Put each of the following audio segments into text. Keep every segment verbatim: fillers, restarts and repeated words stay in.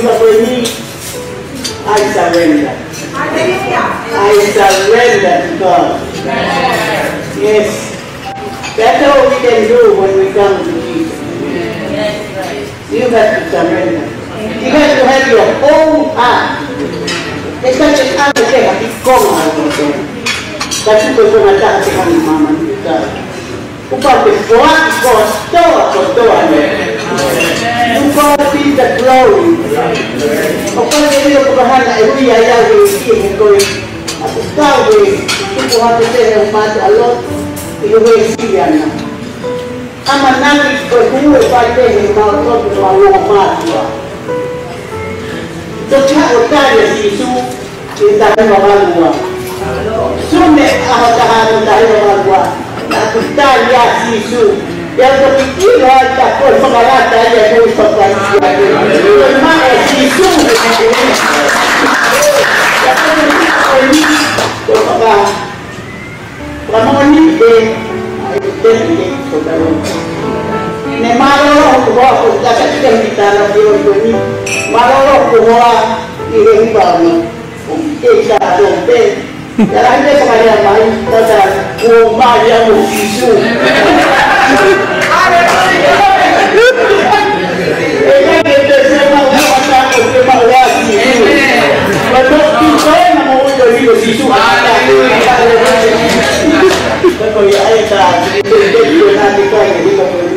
for me, I surrender. I surrender to God. Yes. That's all we can do when we come to Jesus. You have to surrender. You have to have your own heart. It's not just I'm going to be gone out of them. That's what we're going to talk to my mama and you guys. Who got the black God, store for door. You got to be the glory. Of course, if you're going to have a real idea and going, at the start, people have to say they're a lot. You will see them. I'm a nanny for who if I tell him about talking to my own master. So, how can you see you in the Himalaya? Soon, I have to have the Himalaya. I could tell you, I see you. There's a big lot that for some of that I go for that. The man I see you. Ramoni de identity for the room. Ne malo ko ko la ka te invita na dio ni. Malo ko wa i re ba no. O ke sa do pe. Ya la gente ko ya mai ta ta ko ma ya mo Jesu. E ya que te se ma la ta ko te ma wa si. Pero tu ko na mo yo digo Jesu. Because I thought it was not the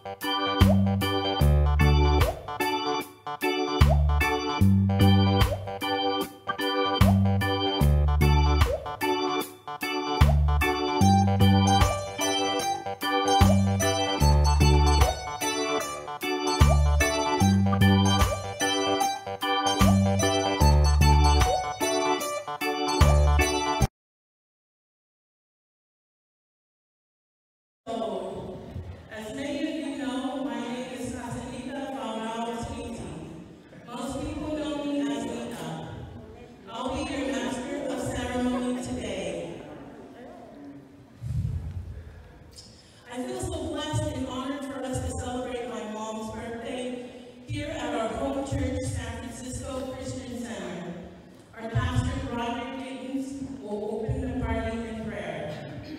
As many of you know, my name is Susana Pele Fanaika-Faagau. Most people know me as Leene. I'll be your master of ceremony today. I feel so blessed and honored for us to celebrate my mom's birthday here at our home church, San Francisco Christian Center. Our pastor, Roderick will open the party in prayer.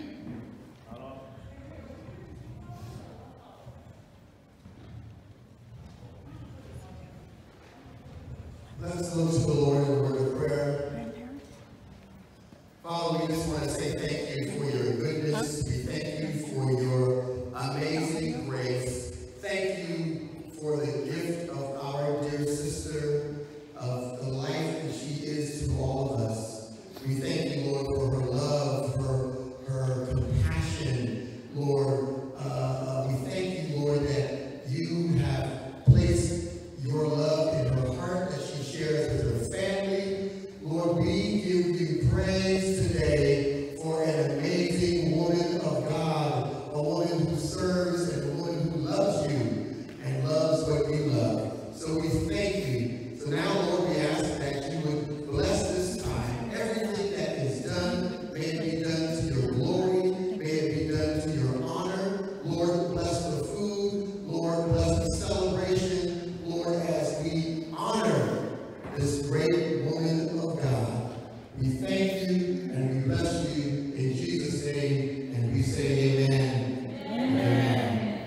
Let us look to the Lord in a word of prayer. Father, we just want to say thank you for your goodness. We thank you for your amazing grace. Thank you for the gift of our dear sister, of the life that she is to all of us. We thank you, Lord, for her love, her, her compassion, Lord. Uh, we thank you, Lord, that you have placed your love in her heart that she shares with her family. Lord, we give you praise today for an amazing woman of God, a woman who serves and a woman who loves you and loves what you love. So we thank you. So now, Lord, we ask that you would bless this time. Everything that is done, may it be done to your glory, may it be done to your honor. Lord, bless the food. Lord, bless the celebration. Lord, as we honor this great woman of God, we thank you and we bless you in Jesus' name, and we say amen. Amen. Amen.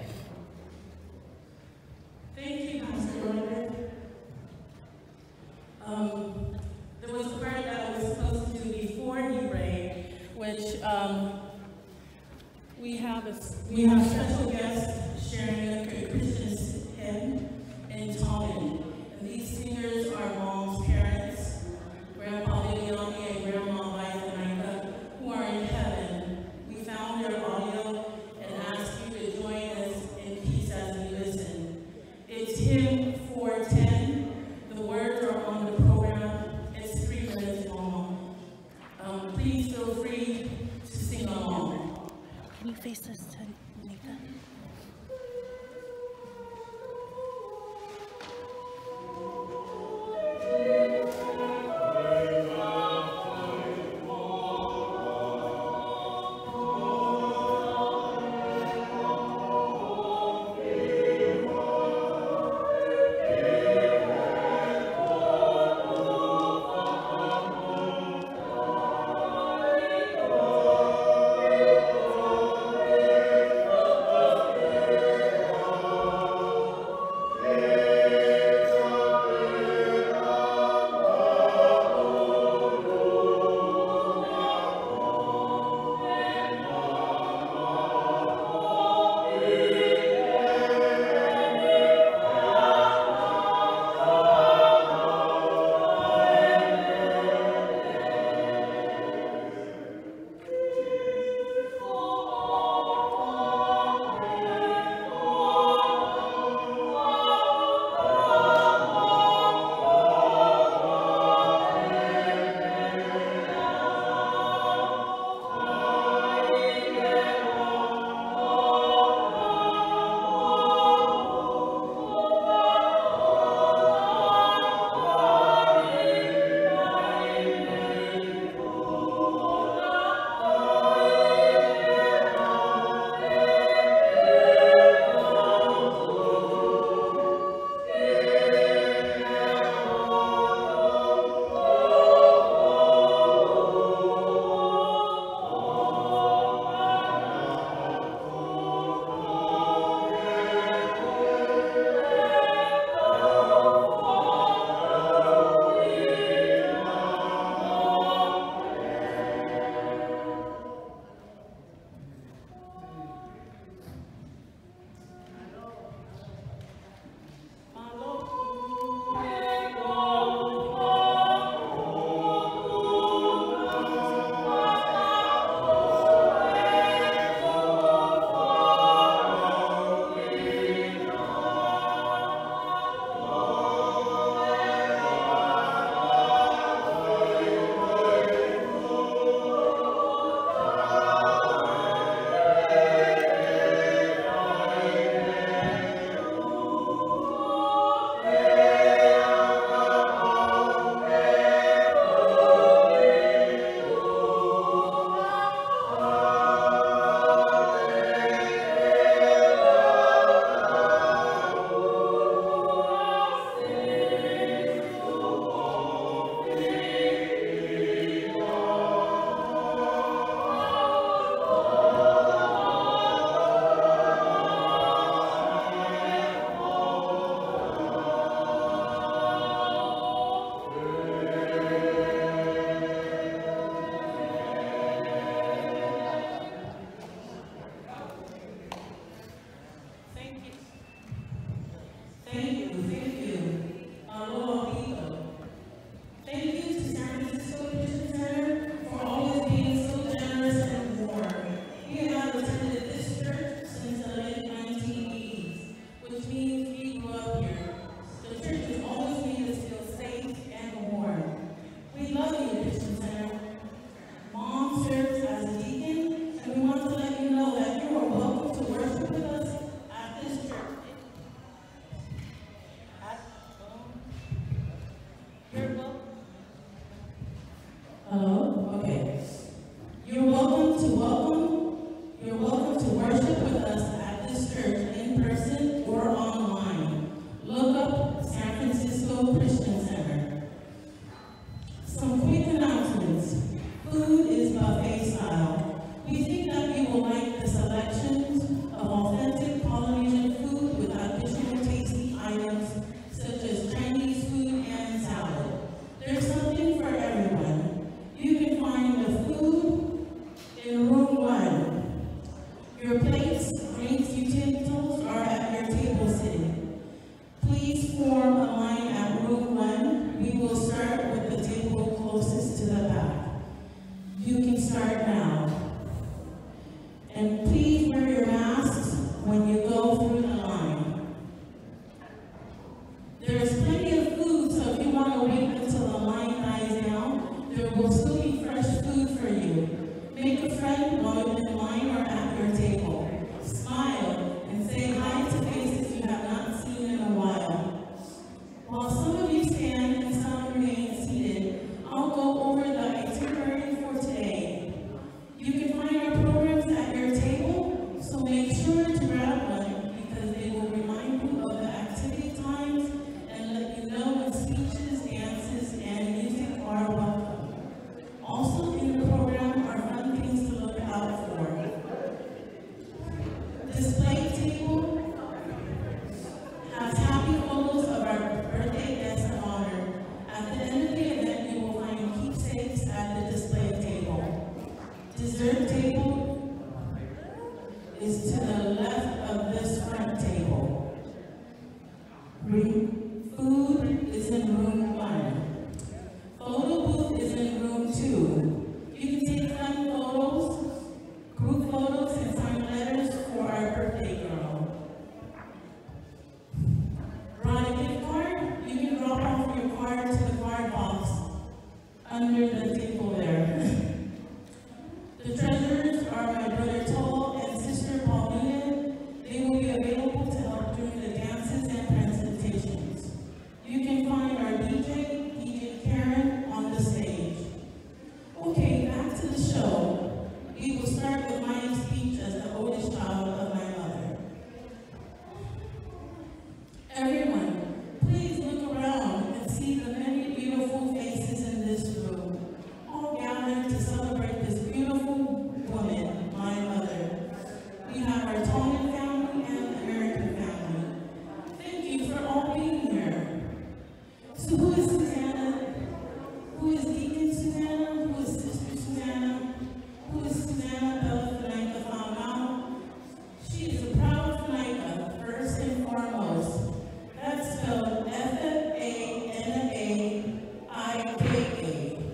Thank you, Pastor Roderick. Um, there was a part that I was supposed to do before he prayed, which um, we have a we have special guests sharing a Christian hymn in Tongan. And these singers are mom's parents, Grandpa Leene and Grandma Fanaika, who are in heaven. We found their audio and asked you to join us in peace as we listen. It's hymn four ten. The words are on the program. It's three minutes long. Um, please feel free to sing along. Can you face us, Nika? Amen. to welcome, you're welcome to worship with us at this church in person or online. Look up San Francisco Christian Center. Some quick announcements. Food is buffet style. We think that you will like the selections of authentic Polynesian food with additional tasty items such as Chinese food and salad. There's something for everyone. You can find the food in room one. Your plates, drinks, utensils are at your table sitting. Please form a line at room one. We will start with the table closest to the back. You can start now. And please wear your masks when you go through the line. There's plenty of food, so if you want to wait until the line dies down, there will still be fresh food for you. Make a friend while you're in line or at your table. Smile and say hi to faces you have not seen in a while. While some of you stand and some remain seated, I'll go over the itinerary for today. You can find our programs at your table, so make sure to grab one because they will remind you of the activity times and let you know when speeches, dances, and music are welcome. Also in the program are fun things to look out for. Display table has happy photos of our birthday guests of honor. At the end of the event, you will find keepsakes at the display table. Dessert table is to the left of this front table. Room, food is in room one. Photo booth is in room two. You can take fun photos, group photos, and sign letters for our birthday girl. Brought a gift card? You can drop off your card to the card box under the table there. The treasurers are my brother Tol and sister Paulina. They will be available to help during the dances and presentations. You can find our D J, D J Karen, on the stage. Okay, back to the show. We will start with my speech as the oldest child of my mother. Everyone, please look around and see the many beautiful faces in this room, all gathered to celebrate this beautiful woman, my mother. We have our Tongan family and American family. Thank you for all being here. So who is Susana? Who is Deacon Susana? Who is Sister Susana? Who is Susana Pele Fanaika-Faagau? She is a proud Fanaika, first and foremost. That's spelled F F A N A I K A.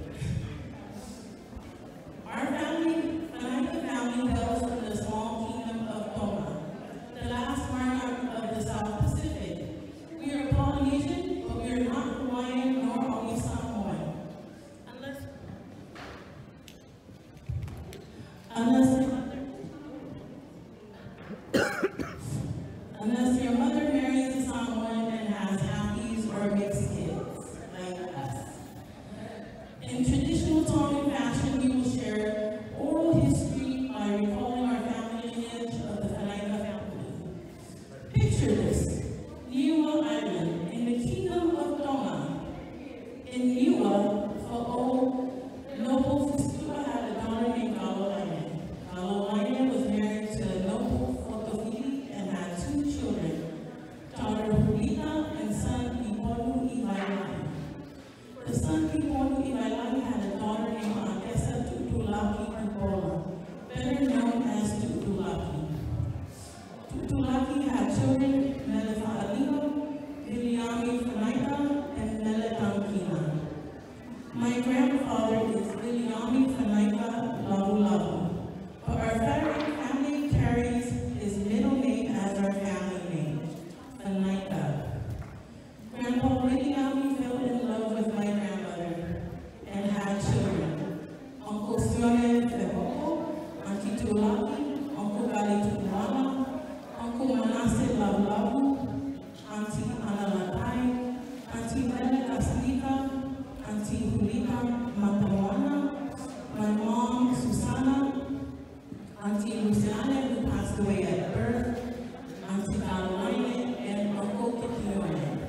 Our family, Fanaika family, hails from the small kingdom of Tonga, the last monarch of the South Pacific. We are Polynesian, but we are not Hawaiian nor are we Samoan. Unless, unless your mother, unless your mother marries a Samoan and has halfies or mixed kids, like us. In traditional Tongan fashion, we will share oral history by recalling our family lineage of the Fanaika family. Picture this, Niua Island, in the kingdom of Tonga. In Niua, for old noble Fustua had a daughter named Galo Island. Auntie Luciana, who passed away at birth, Auntie Leene, and Uncle Kikione.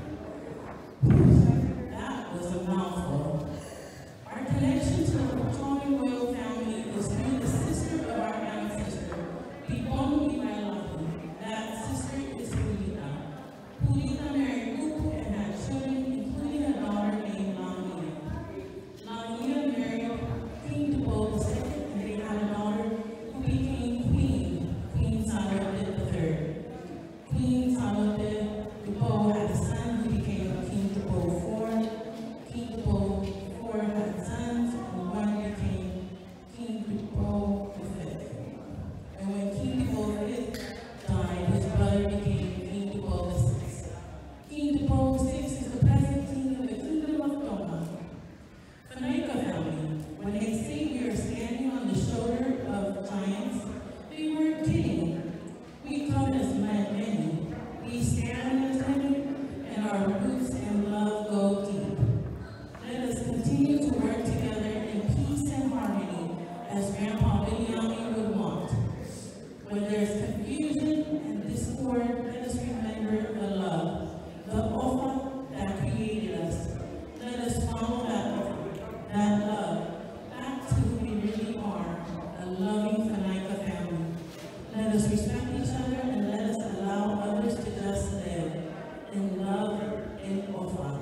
That was a mouthful. Our connection to the Tongan royal family is through the sister of our ancestor, Pipon Iwailaki. That sister is Pulita. Pulita married Kuku and had children, including a daughter named Lamia. Lamia married King Dubo the second, and they had a daughter who became Queen, Queen Salote the third. Queen Salote Dubo had a son who became King Dubo the fourth. King Dubo the fourth had sons, and one became King Dubo the fifth. And when King Dubo the fifth died, his brother became King Dubo the sixth. King Dubo the sixth is the present king of the Kingdom of Tonga. Fanaika family, when they say we are standing on the shoulder of giants, they weren't kidding. We come as Melie. We stand as Melie, and our roots and love go deep. Let us continue to work together in peace and harmony, as Grandpa BDay would want. When there's confusion and discord, let us remember the love, the ofa that created us. Let us follow that, that love back to who we really are, a loving Fanaika family. Let us respect each other and let us allow others to just live in love and ofa.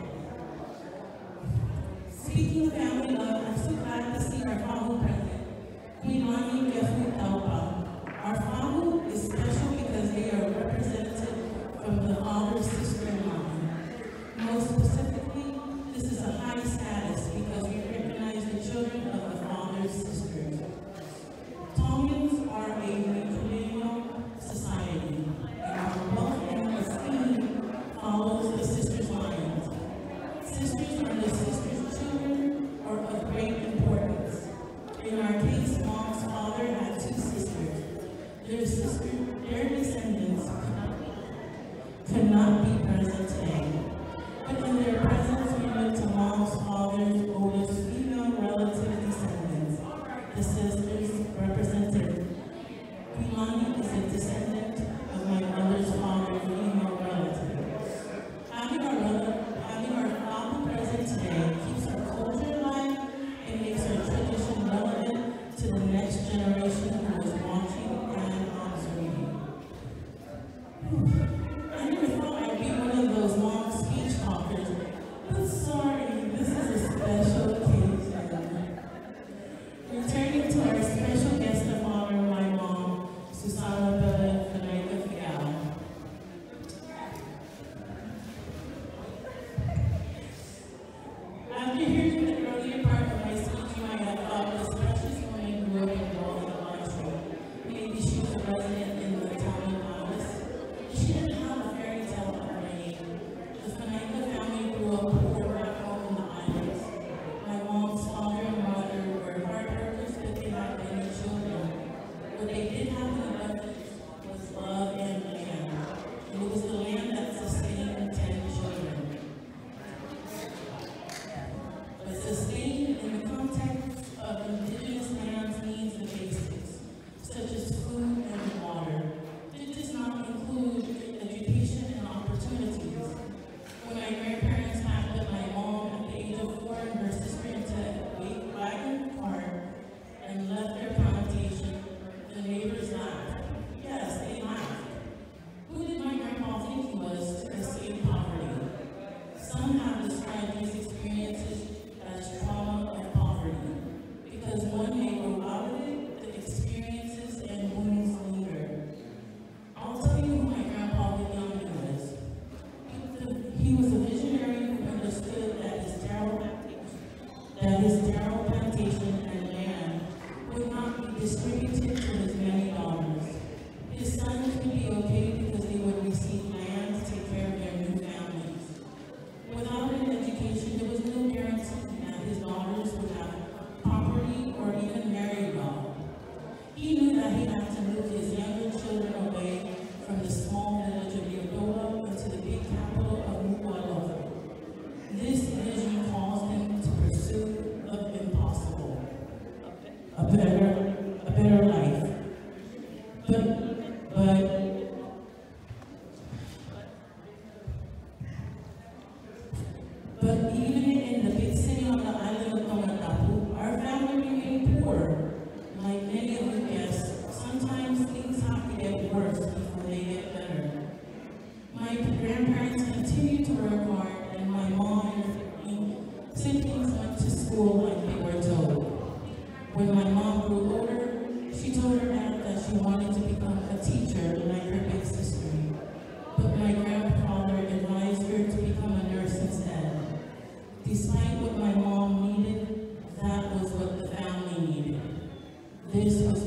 Speaking of family love, I'm so glad to see our Famu present, Queen Leene Gefu Taupa. Our Famu is special because they are represented from the father's sister and mom. Most specifically, this is a high status because we recognize the children of the father's sisters. Tongans are a matrilineal society, and our wealth and esteem follows the sisters' lines. Sisters are the sisters' children or of great importance. In our case, Mom's father had two sisters. Their sister, their descendants could not be present today. But in their presence, we look to Mom's father's oldest female relative descendants, the sisters represented. Leene is a descendant of my mother's father's female relative. Having our brother, having our father present today keeps our culture alive and makes our tradition relevant to the next generation who is watching and observing. I never thought I'd be one of those long speech talkers, but sorry, this is a special occasion. Returning to our special guest of honor, my mom, Susana Pele Fanaika-Faagau. After hearing the earlier part of my speech, you might have thought this precious woman grew up in Baltimore country. Maybe she was a resident in the Tongan Palace. She didn't have a fairy tale upbringing. The Fanaika family grew up poor back home in the islands. My mom's father and mother were hard workers, but they had many children. What they did have in abundance was love and land. And it was the land that sustained ten children. But sustained in the context of indigenous lands means the basics, such as food and water. It does not include education and opportunities. When my grandparents packed up my mom at the age of four and her sister into a wagon cart and left their plantation, the neighbors laughed. Yes, they laughed. Who did my grandpa think he was to escape poverty? Some have described these experiences as trauma of poverty, because one may grow out of it, the experiences and wounds linger. I'll tell you who my grandpa BDay was. He was a visionary who understood that his taro that his taro plantation and land would not be distributed to his many daughters. His sons would be okay because they would receive land to take care of their new families. Without an education, there was no guarantee that his daughters would have property or even marry well. He knew that he had to move his younger children away from the small village of Yodola into the big capital of Nuku'alofa. This vision caused him to pursue the impossible, a better, a better life.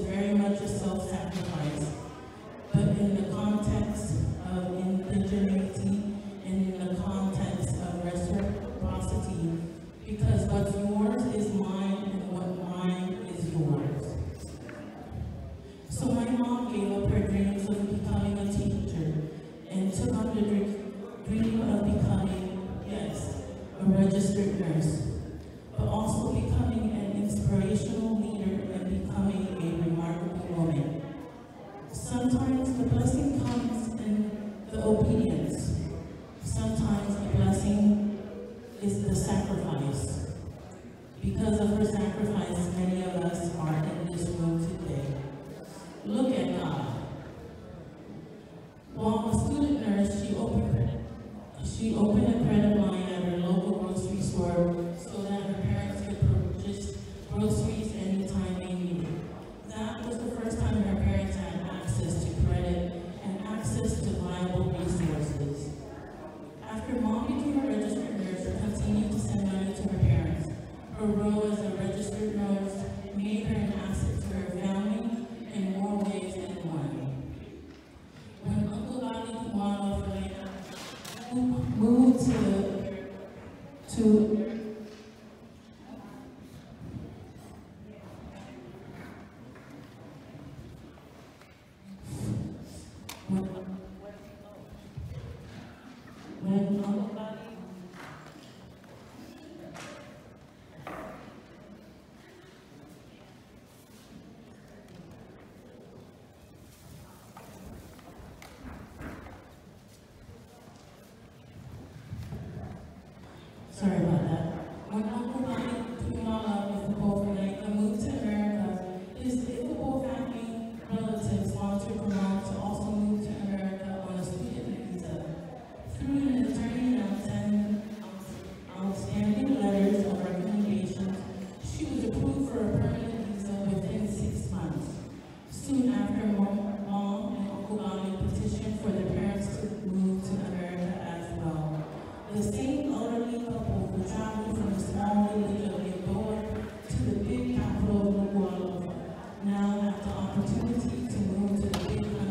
very much a self-sacrifice, but in the context of indigeneity and in the context of reciprocity, because what's yours is mine and what mine is yours. So my mom gave up her dreams of becoming a teacher and took on the dream of becoming, yes, a registered nurse, but also becoming an inspirational leader and becoming a remarkable woman. Sometimes the blessing comes in the obedience. Sometimes the blessing is the sacrifice. Because of her sacrifice, many of us are in this room today. Look at God. While a student nurse, she opened, she opened a credit line at her local grocery store so that her parents could purchase groceries anytime they needed. That was the first time her parents had access to credit and access to viable resources. After Mom became a registered nurse and continued to send money to her parents, her role as a registered nurse made her an asset to her family in more ways than one. When Uncle Lali Kumano moved to, to when, when Uncle Lali Sorry about that. When Uncle Lali Pele Fanaika-Faagau moved to America, his Ikupo family relatives sponsored Kumano to also move to America on a student visa. Through an attorney and outstanding letters of recommendations, she was approved for a permanent visa within six months. Soon after, Mom, Mom and Uncle Lali petitioned for their parents to move to America as well. The same elderly couple who traveled from the small village of Leene to the big capital of Melie now have the opportunity to move to the big country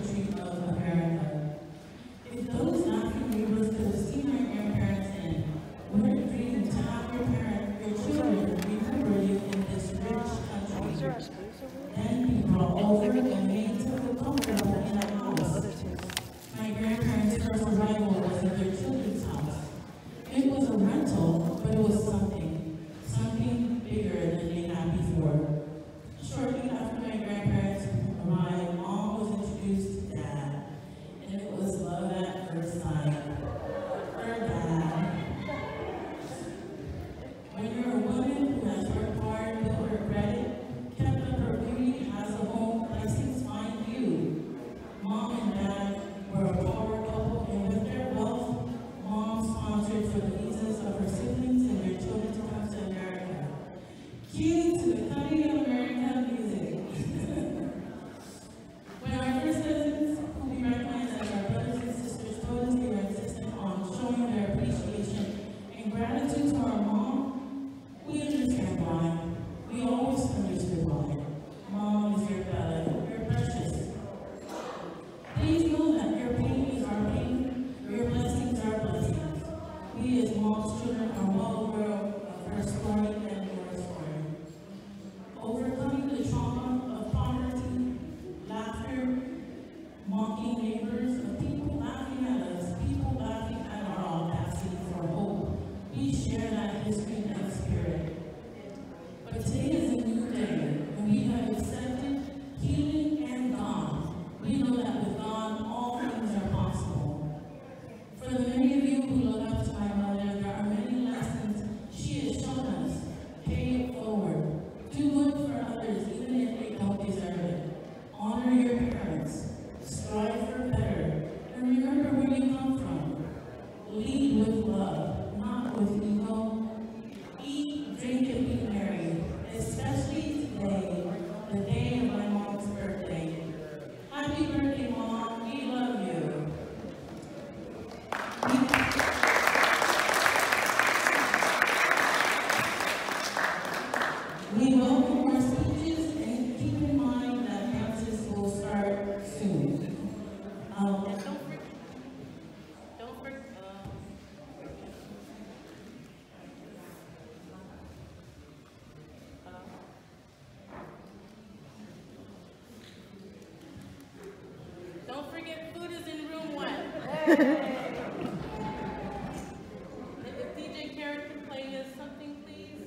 forget, food is in room one. If D J Karen can play us something, please.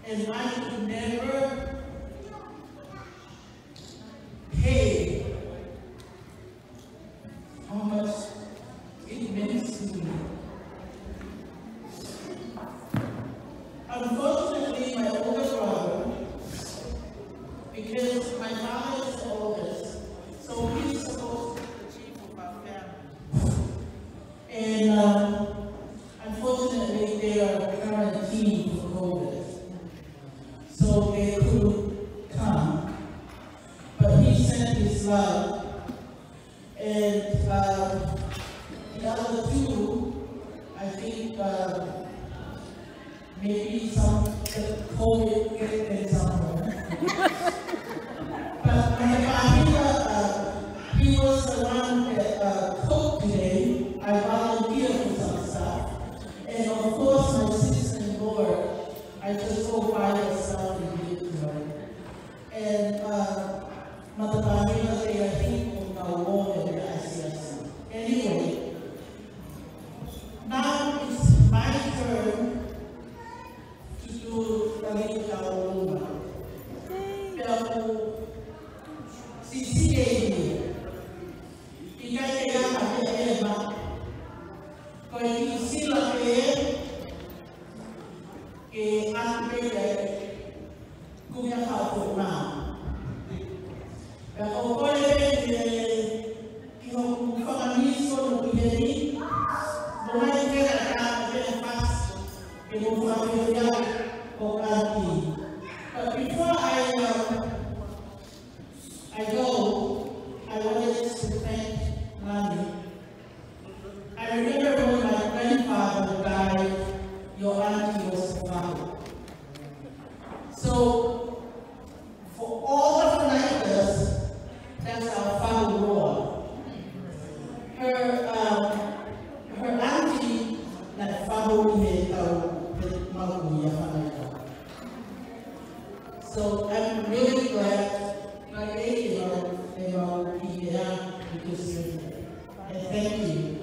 and I could never pay how much it meant to me. Unfortunately, my older brother, because my father is the oldest, so he's supposed to be the chief of our family. And uh, unfortunately, they are quarantined for COVID, so they couldn't come. But he sent his love, and uh, the other two, I think uh, maybe some COVID get them somewhere. But my father, uh, he was the one that uh, cooked today. I volunteered for some stuff. And of course, my sister in law, I just go buy her stuff and give it to her. And uh, Mother Bahina, they are people now more than I see us. Anyway, now it's my turn to do the little Kauluma. Si si ini, ika ika apa yang ada, kau ini sila ke, ke apa yang kau yang kau pernah. Kalau kau ini, kau kau kami semua begini, boleh kita akan berpas, kita boleh kita kau ganti. But before I uh, I go, I wanted to thank Melie. I remember when my grandfather died, your auntie was Faagau. So, for all the Fanaikas, that's our Faagau law. Her, um, her auntie, that Faagau Leene, so I'm really glad. And thank you.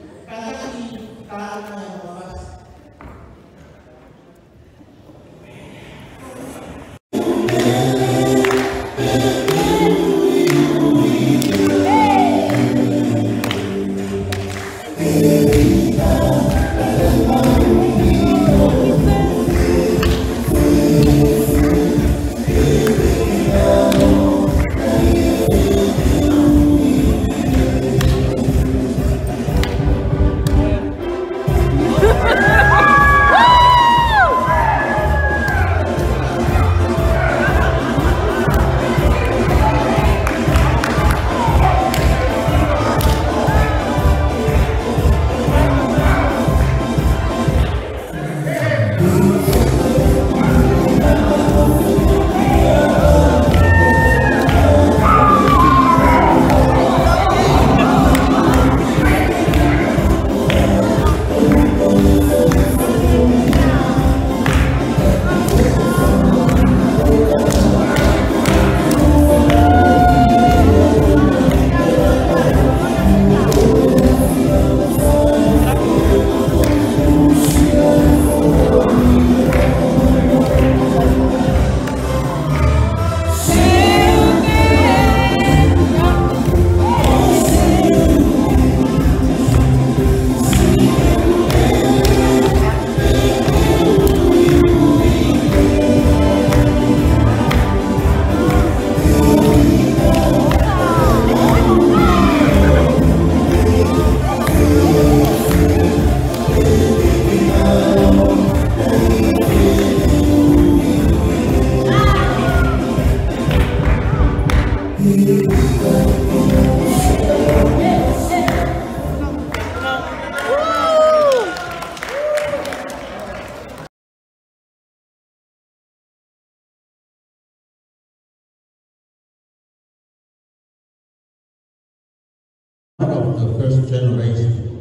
One of the first generation,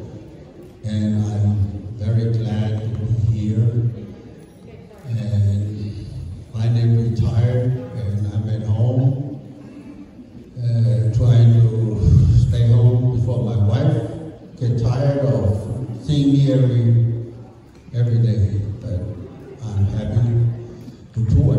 and I'm very glad to be here. And my name retired, and I'm at home, uh, trying to stay home before my wife get tired of seeing me every every day. But I'm happy to do it.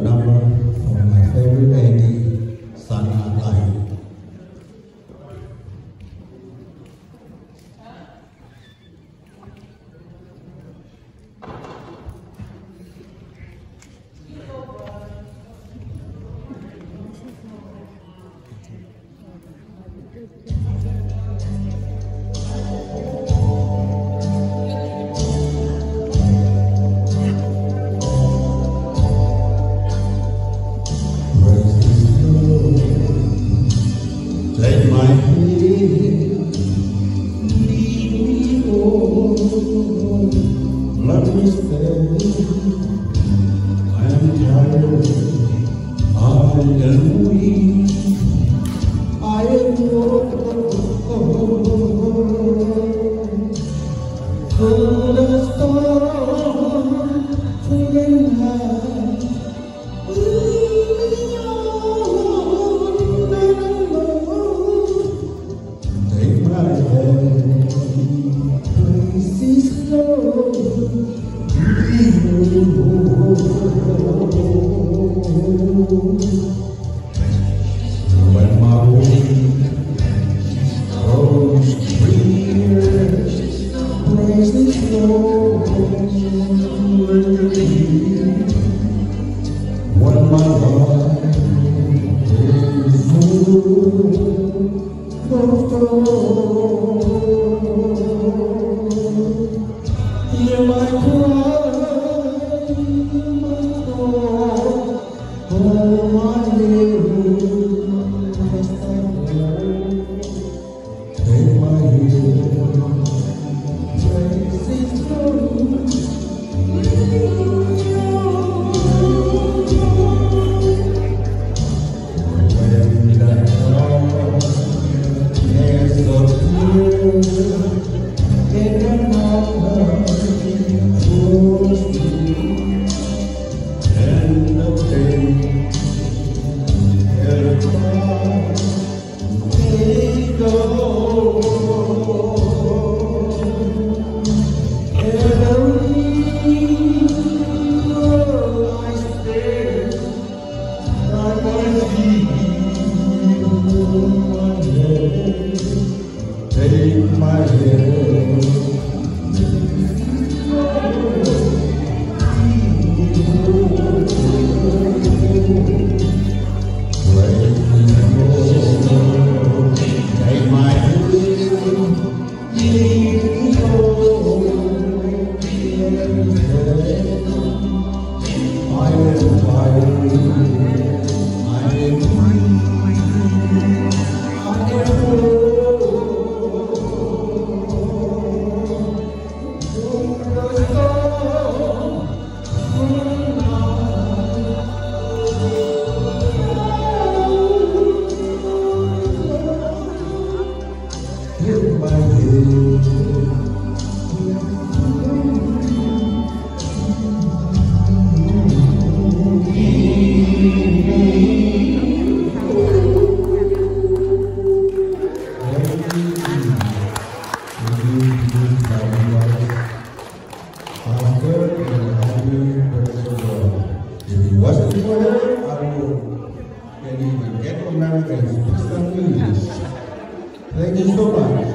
and speak some English. Thank you so much.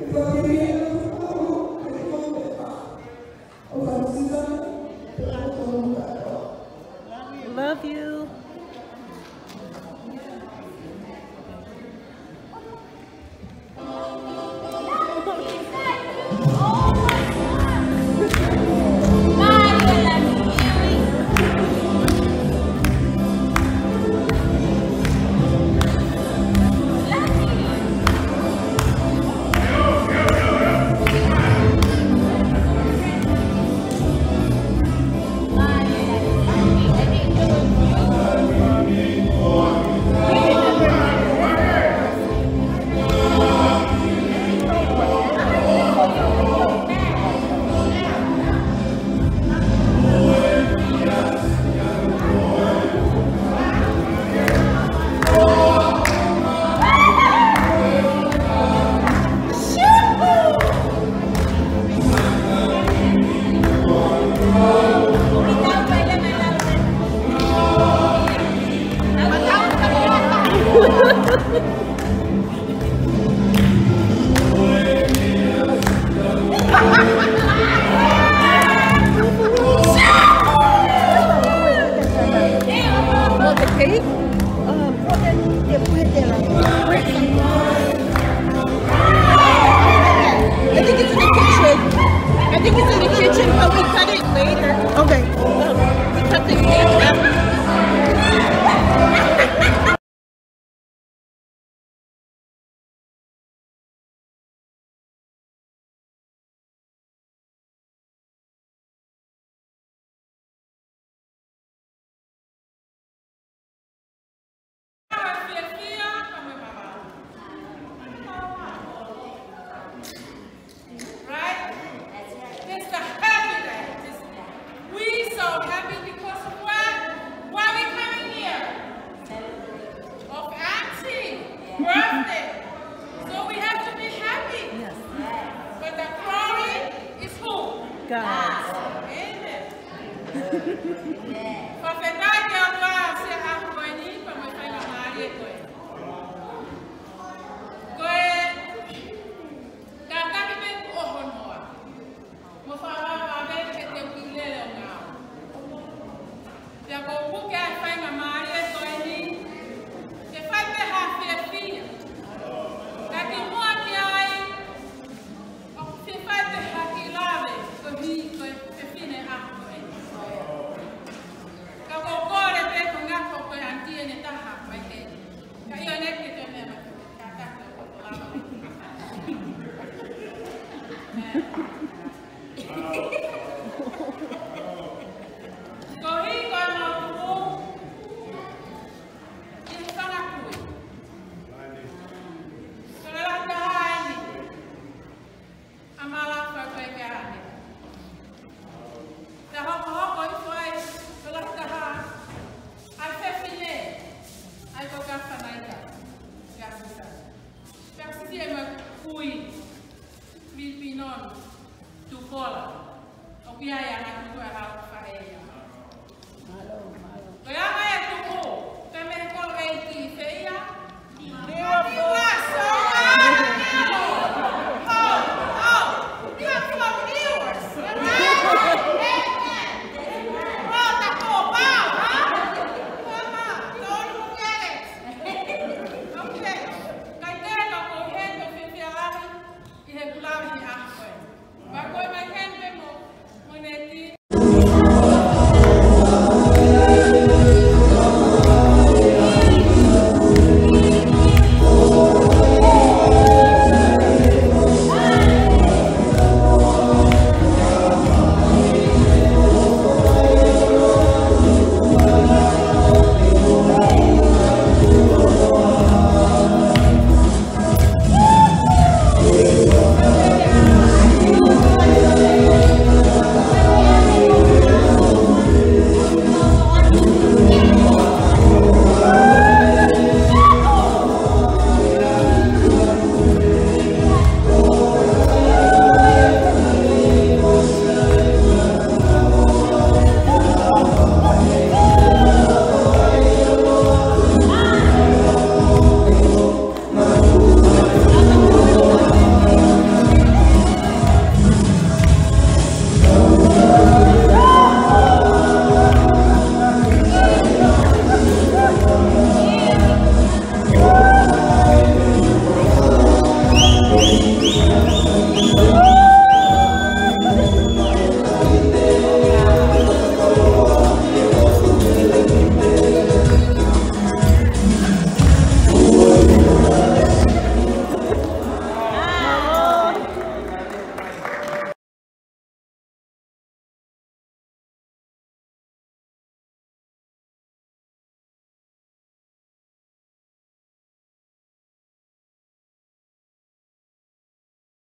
Love you. Melie.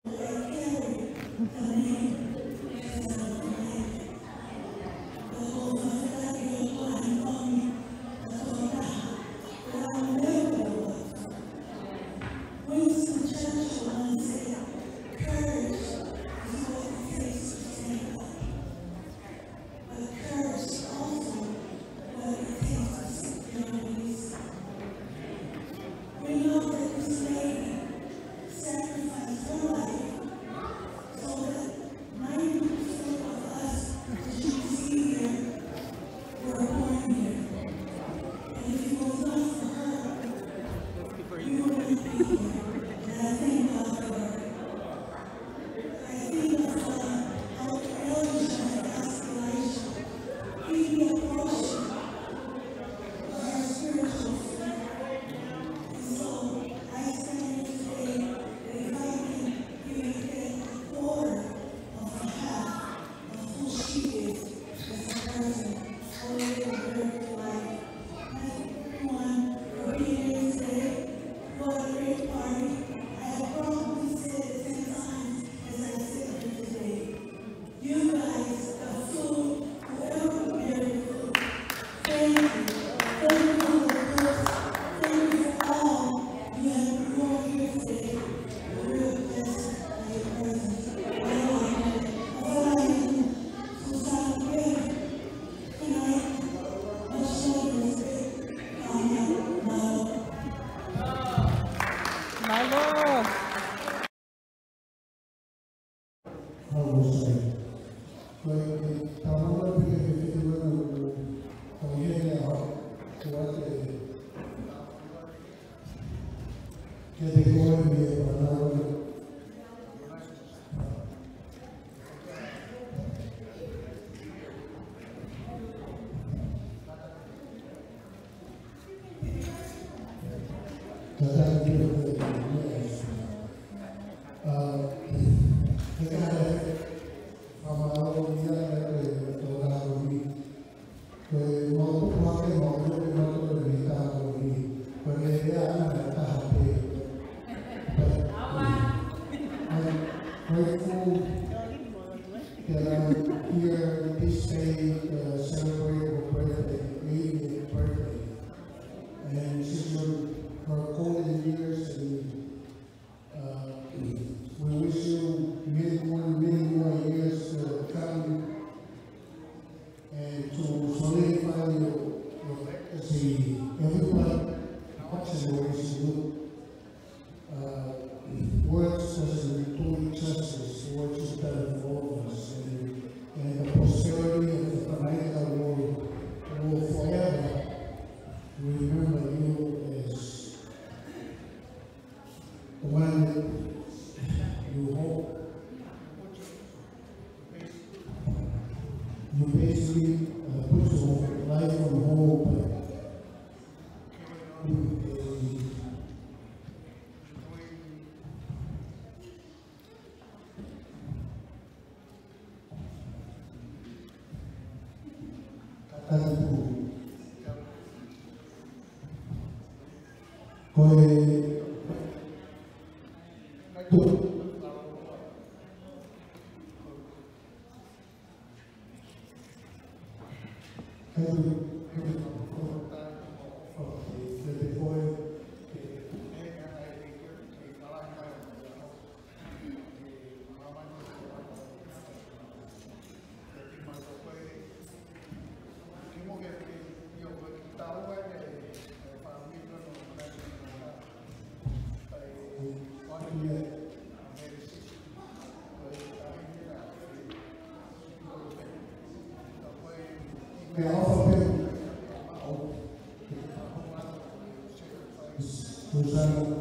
Susana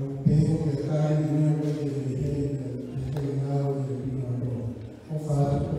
Pele Fanaika-Faagau,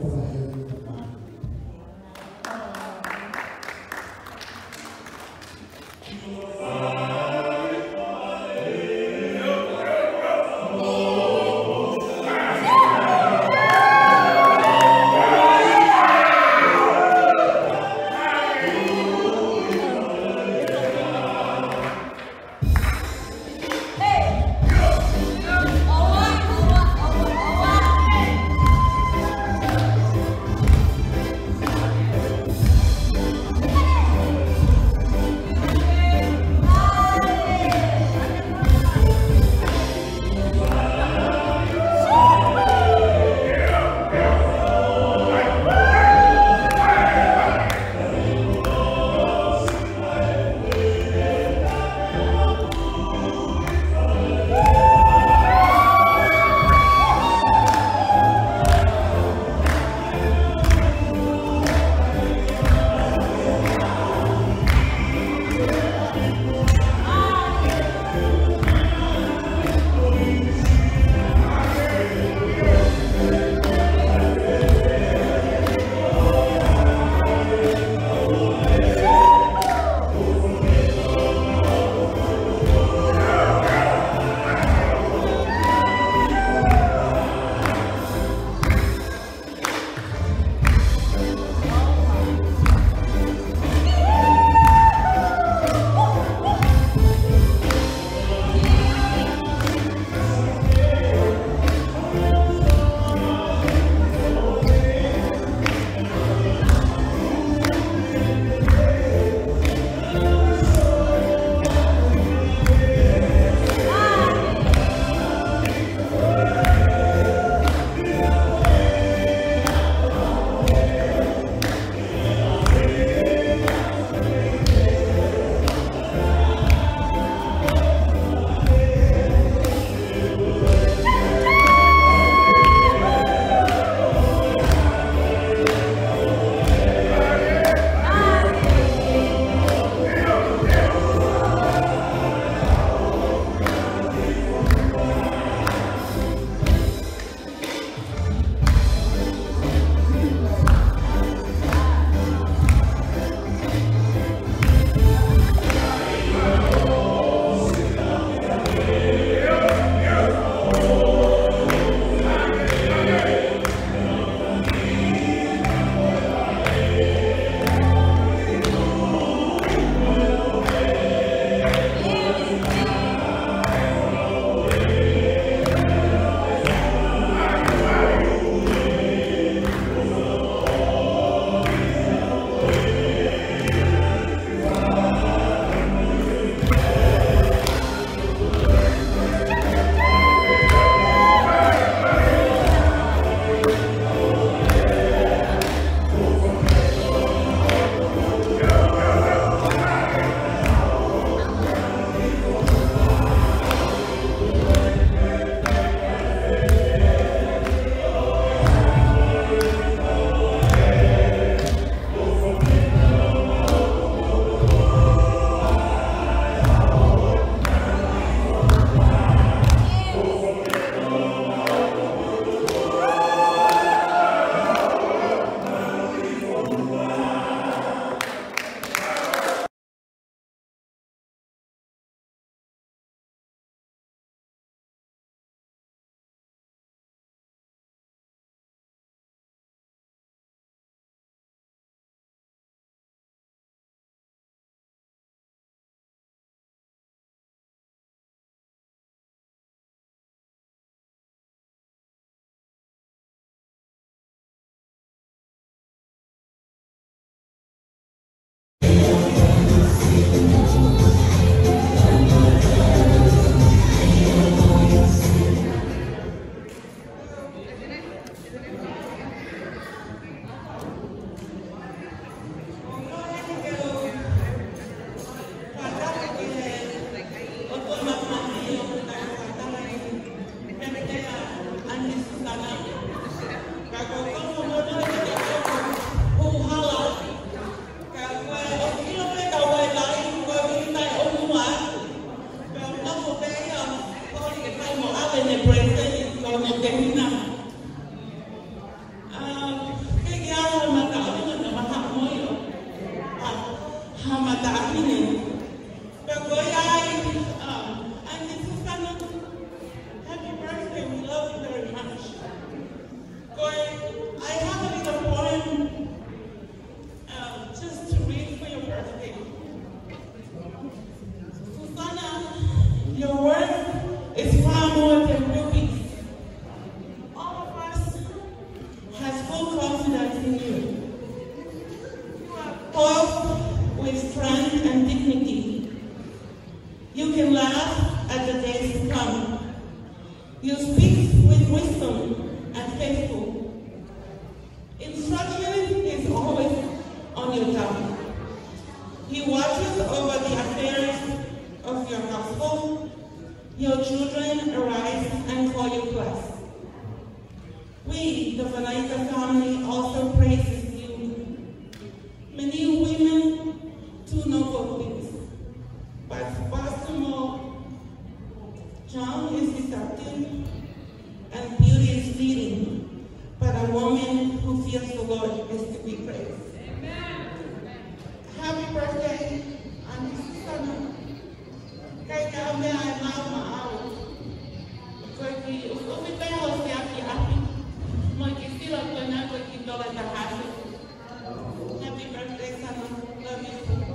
We, the Fanaika family, also praises you. Many women do not go this, but Pastor Mo, charm is deceptive and beauty is fleeting, but a woman who fears the Lord is to be praised. Amen. Happy birthday, Auntie Susana. Kay kami ay mama. Porque os oficiais se aqui aqui, mas que se lá foi na coisa que toda a raça. Happy birthday, Sana. Love you.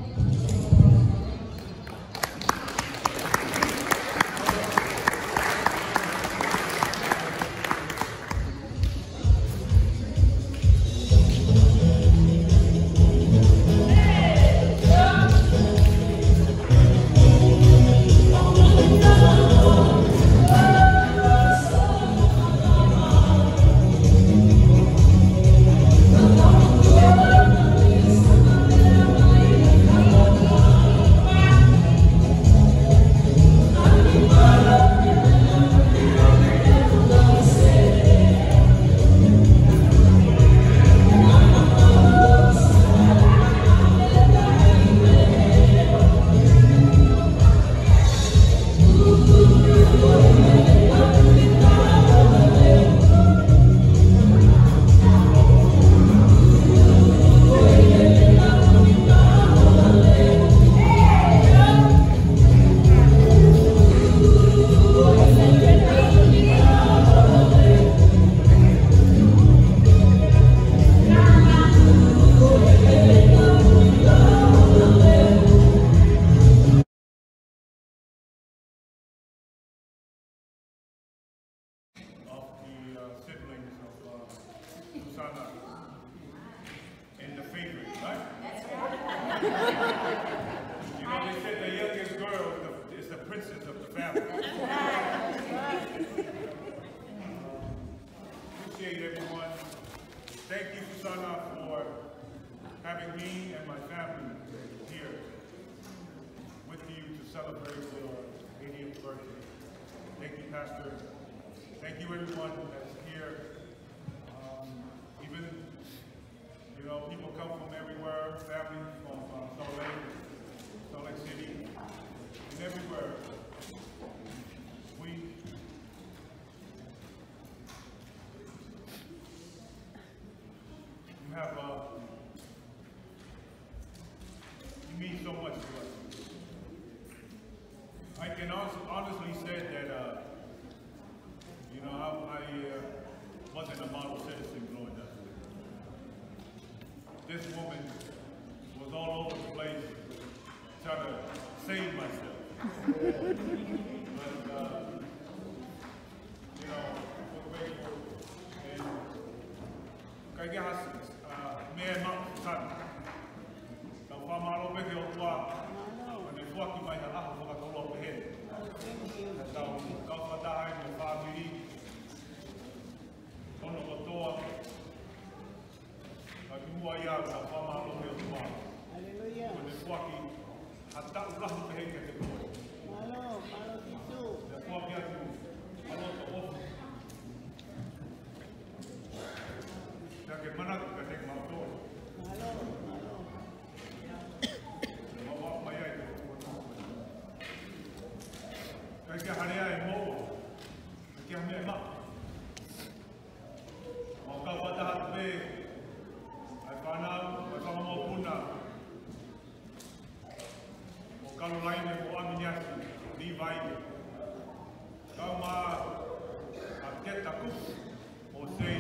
And the favorite, right? That's right. You know, they said the youngest girl is the, is the princess of the family. Appreciate everyone. Thank you, Susana, for having me and my family here with you to celebrate your eightieth birthday. Thank you, Pastor. Thank you, everyone that's here. Um, even, you know, people come from everywhere, family from uh, Salt Lake, Salt Lake City, and everywhere. We, you have, uh, you mean so much to us. I can also honestly say that, uh, you know, I, I uh, wasn't a model citizen growing up. This woman was all over the place trying to save myself. But, uh, you know, we're grateful. And kaya has me ma san. Ka famalo pe ke o tua. Ane fuaki mai ha aho ka tolo pe he. Ka ka fatai mo family. Ono ko toa. Hallelujah. Malo, malo tisu. Malo, malo. Kaya hanya emo, kaya mema. Mau kau patah be. Karena bersama maupun kalau lainnya mau aminiasi di baik, kau mah aktif takut, mau say,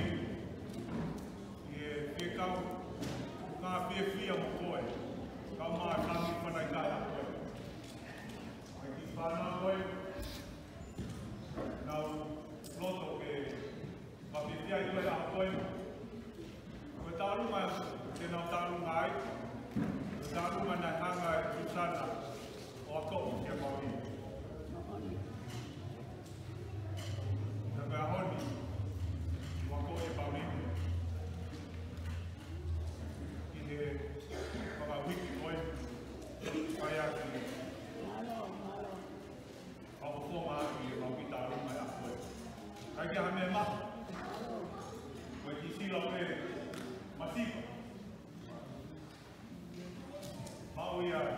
ye kau kau fia fia mau kau, kau mah kami Fanaika-Faagau, di mana kau, now loto ke, tapi dia itu adalah kau. Tahu mas, kenal tahu ngai, tahu mana hangai Susana, waktu dia mau ni. Tapi ahon ni, waktu dia mau ni. Ini kalau wiki boy, saya ni. Malo, malo. Kalau semua ni mau kita tahu mana apa. Kaya kami mak. Susana Pele Fanaika-Faagau. Maui ai.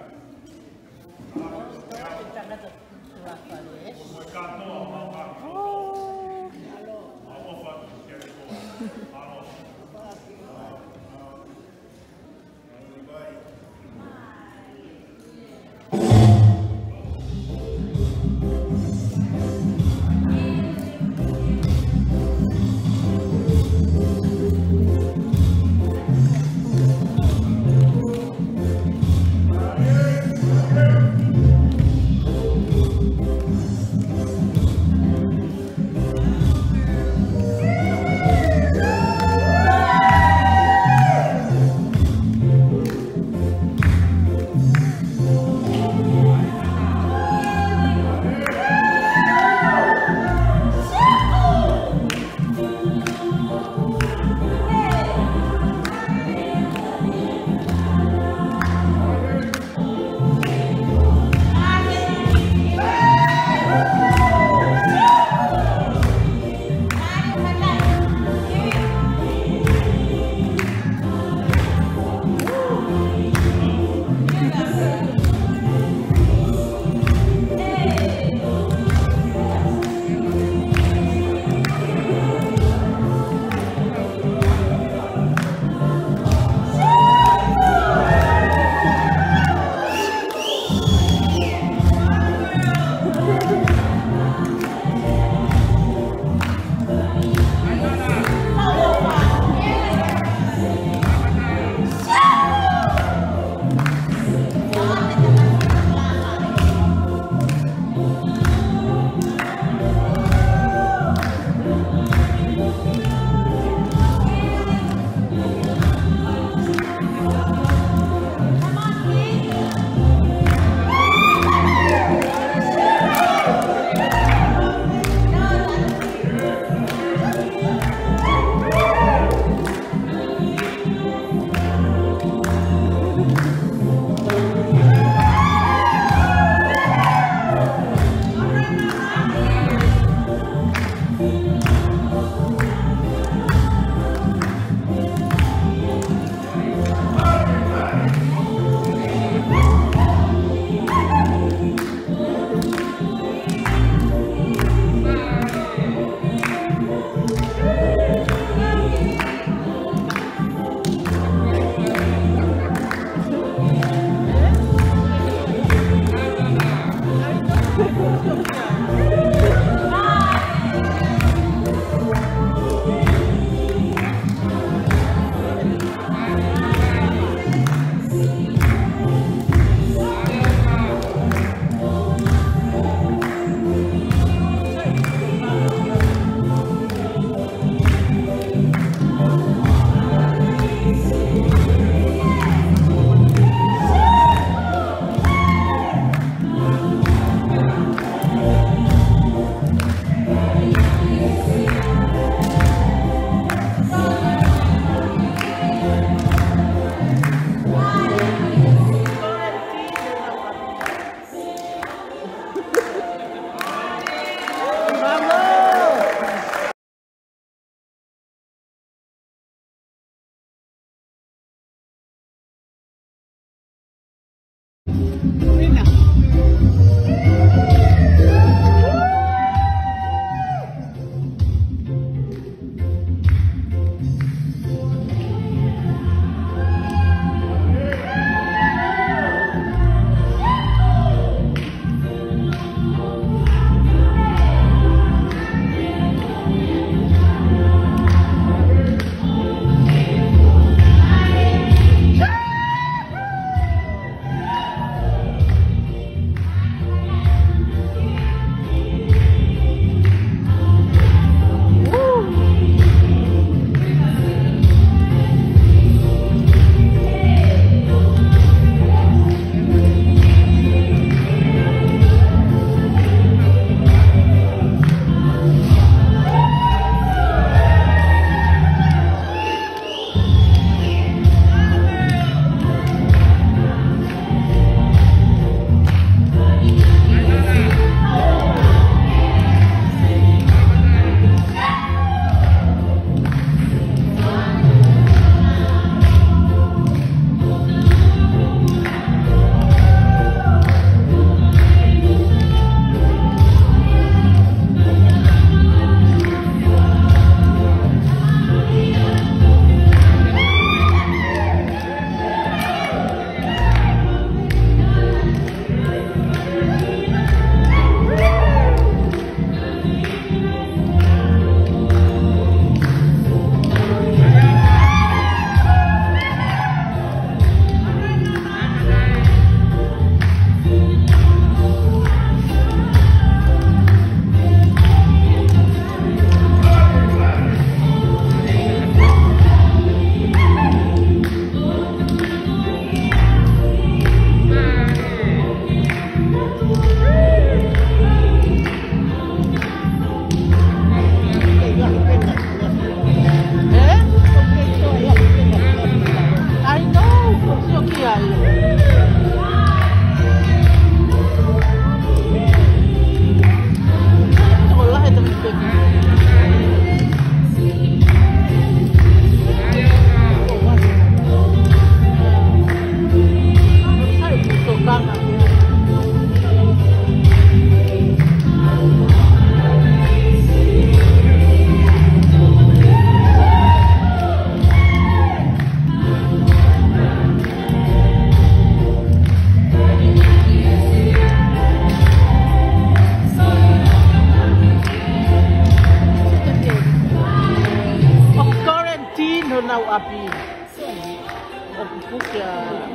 no nau api. O pupukia.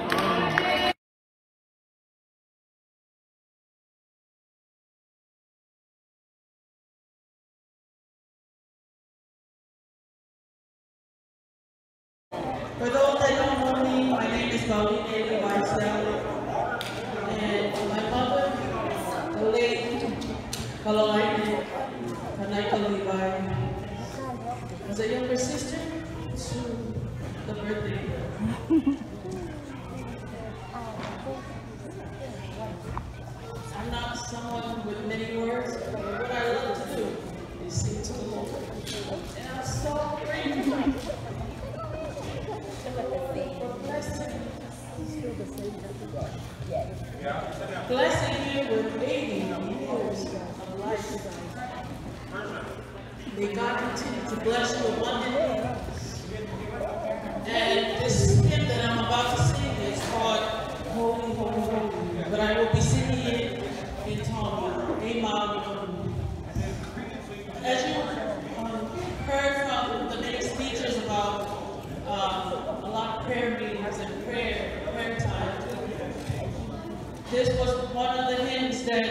For those that don't know me, my name is Melie, and my mother, the late Tongan Matriarch, was a younger sister to the birthday girl. I'm not someone with many words, but what I love to do is sing to the Lord. And I'm so grateful. Blessing you with eighty years of life. May God continue to bless you abundantly. And this hymn that I'm about to sing is called Holy, Holy, Holy. But I will be singing it in Tongan. As you um, heard from the many speeches about um, a lot of prayer meetings and prayer, prayer time, this was one of the hymns that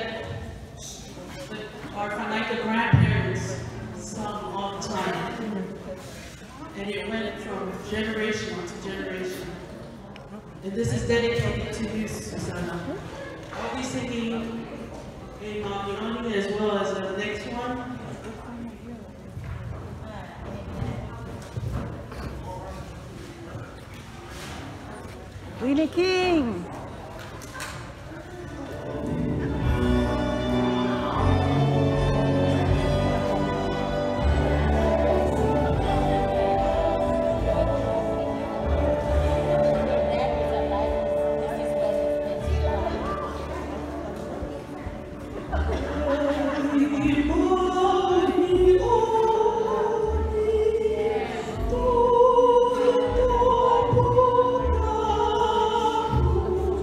our Fanaika grandparents sung all the time. And it went from generation to generation. And this is dedicated to you, Susana. I'll be singing in Maglioni as well as the next one. Leene King. Oh,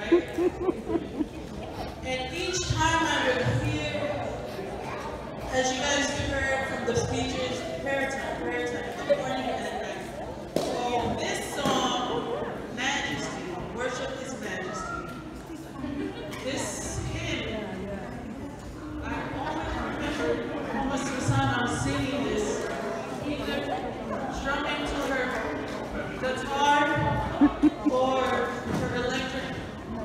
right? And each time I would hear, as you guys heard from the speeches, prayer time, prayer time, in the morning and at night. So this song, Majesty, worship His Majesty. This hymn, I always remember Mama Susana singing this, either strumming to her guitar or her electric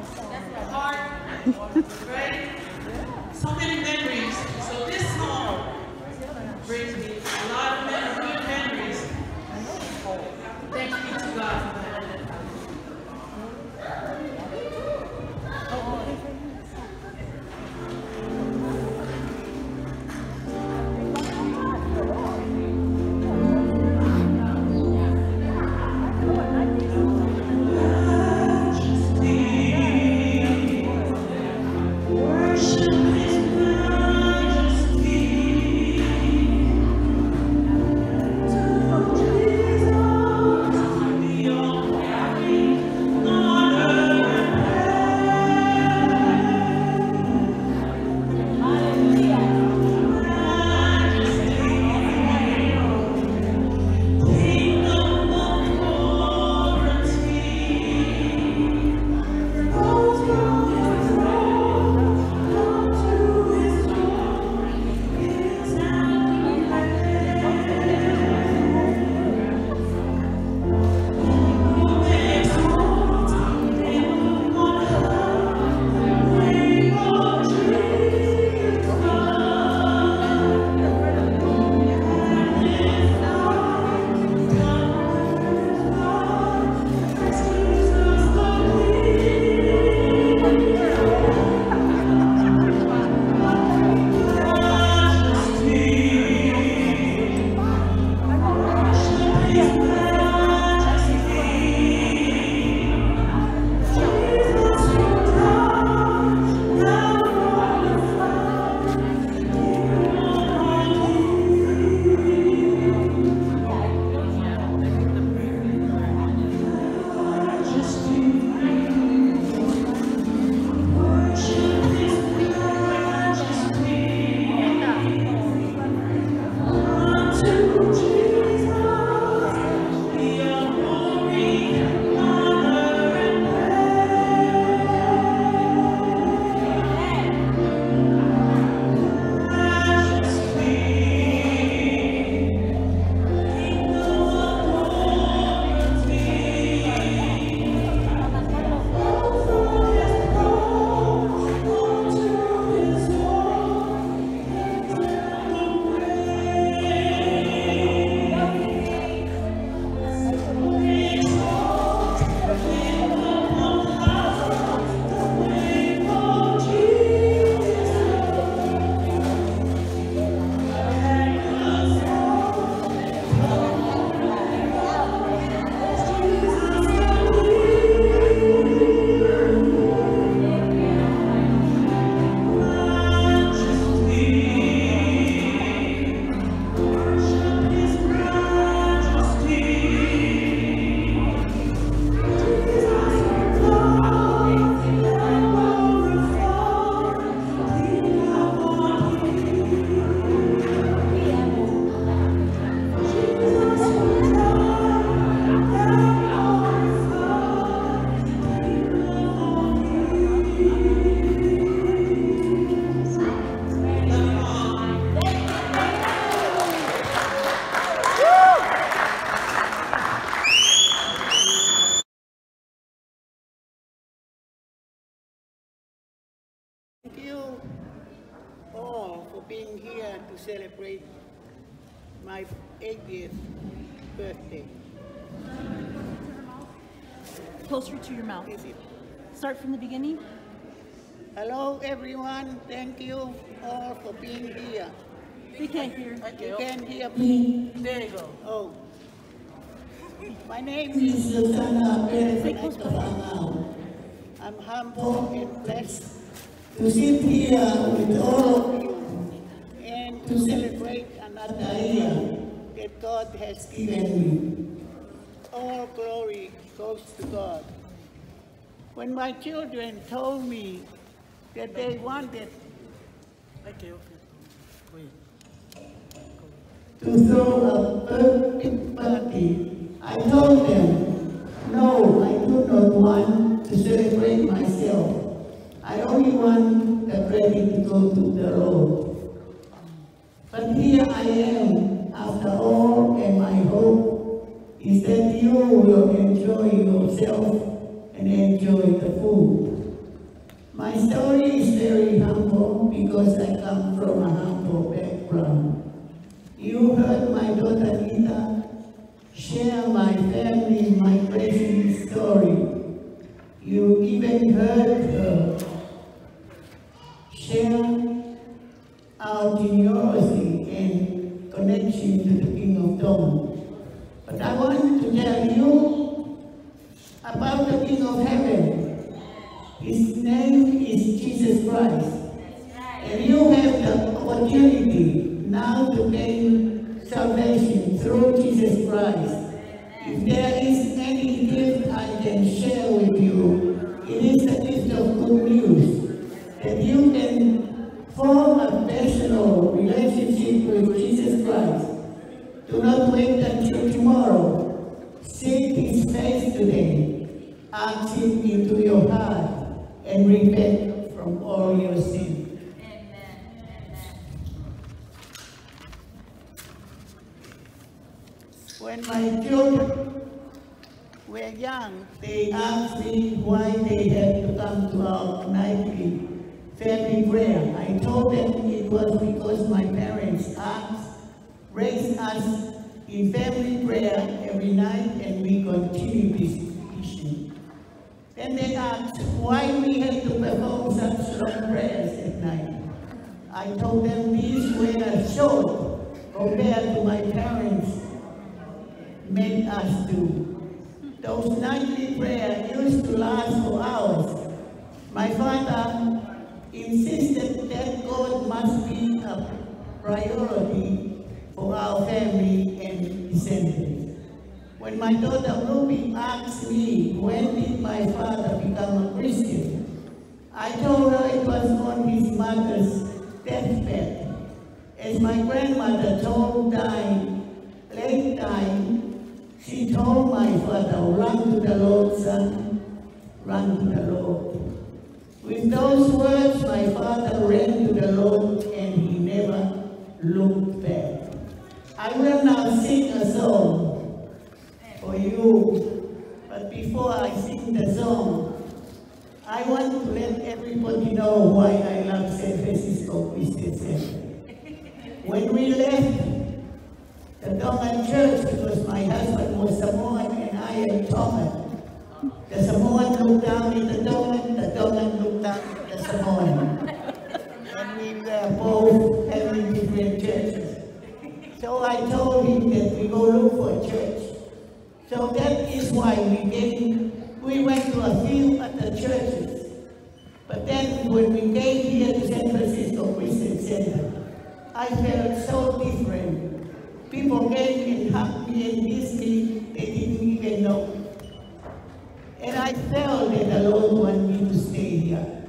harp, right? So many memories. So this song brings me a lot of memories. memories. Thank you to God for that. being here to celebrate my eightieth birthday. Closer to your mouth. Start from the beginning. Hello everyone, thank you all for being here. We can't hear. You can hear me? There you go. Oh. My name is Susana Pele Fanaika-Faagau. I'm humble and blessed to sit here with all of you and to celebrate another year that God has given me. All glory goes to God. When my children told me that they wanted to throw a birthday party, I told them, no, I do not want to celebrate myself. I only want the credit to go to the Lord. But here I am, after all, and my hope is that you will enjoy yourself and enjoy the food. My story is very humble because I come from a humble background. You heard my daughter Nita share my family migration story. You even heard her share our genealogy and connection to the King of Tongan. But I want to tell you about the King of Heaven. His name is Jesus Christ. And you have the opportunity now to gain salvation through Jesus Christ. If there is any gift I can share with you, it is the gift of good news, that you can form a personal relationship with Jesus Christ. Do not wait until tomorrow. Seek His face today. Ask Him into your heart and repent from all your sins. When my children were young, they asked me why they had to come to our nightly family prayer. I told them it was because my parents asked, raised us in family prayer every night, and we continue this tradition. Then they asked why we had to perform such long prayers at night. I told them these were short compared to my parents made us do. Those nightly prayers used to last for hours. My father insisted that God must be a priority for our family and descendants. When my daughter Ruby asked me when did my father become a Christian, I told her it was on his mother's deathbed. As my grandmother told dying, late dying, she told my father, run to the Lord, son, run to the Lord. With those words, my father ran to the Lord and he never looked back. I will now sing a song for you, but before I sing the song, I want to let everybody know why I love Saint Francisco Christian Center. When we left the Tongan church, because my husband was Samoan and I am Tongan. The Samoan looked down at the Tongan, the Tongan looked down at the Samoan. And we were both having different churches. So I told him that we go look for a church. So that is why we came, we went to a few other churches. But then when we came here to San Francisco Christian Center, I felt so different. People came and hugged me and kissed me, they didn't even know. And I felt that the Lord wanted me to stay here.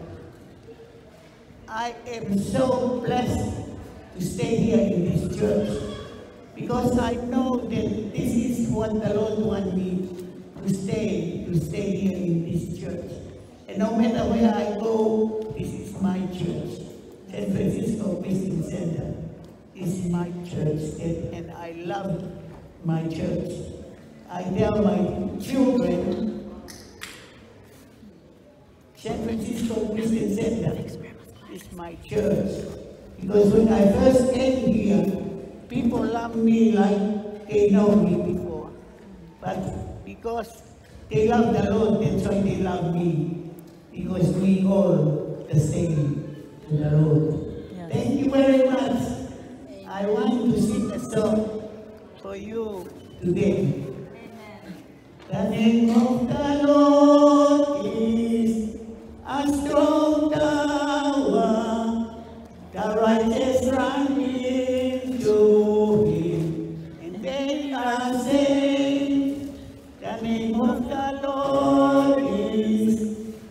I am so blessed to stay here in this church because I know that this is what the Lord wants me to stay, to stay here in this church. And no matter where I go, this is my church. San Francisco Christian Center is my church, and, and I love my church. I tell my children, San Francisco Christian Center is my church. Because when I first came here, people love me like they know me before. But because they love the Lord, that's why they love me. Because we all the same to the Lord. Yes. Thank you very much. I want to sing a song for you today. The name of the Lord is a strong tower. The righteous run into Him, and they are saved. The name of the Lord is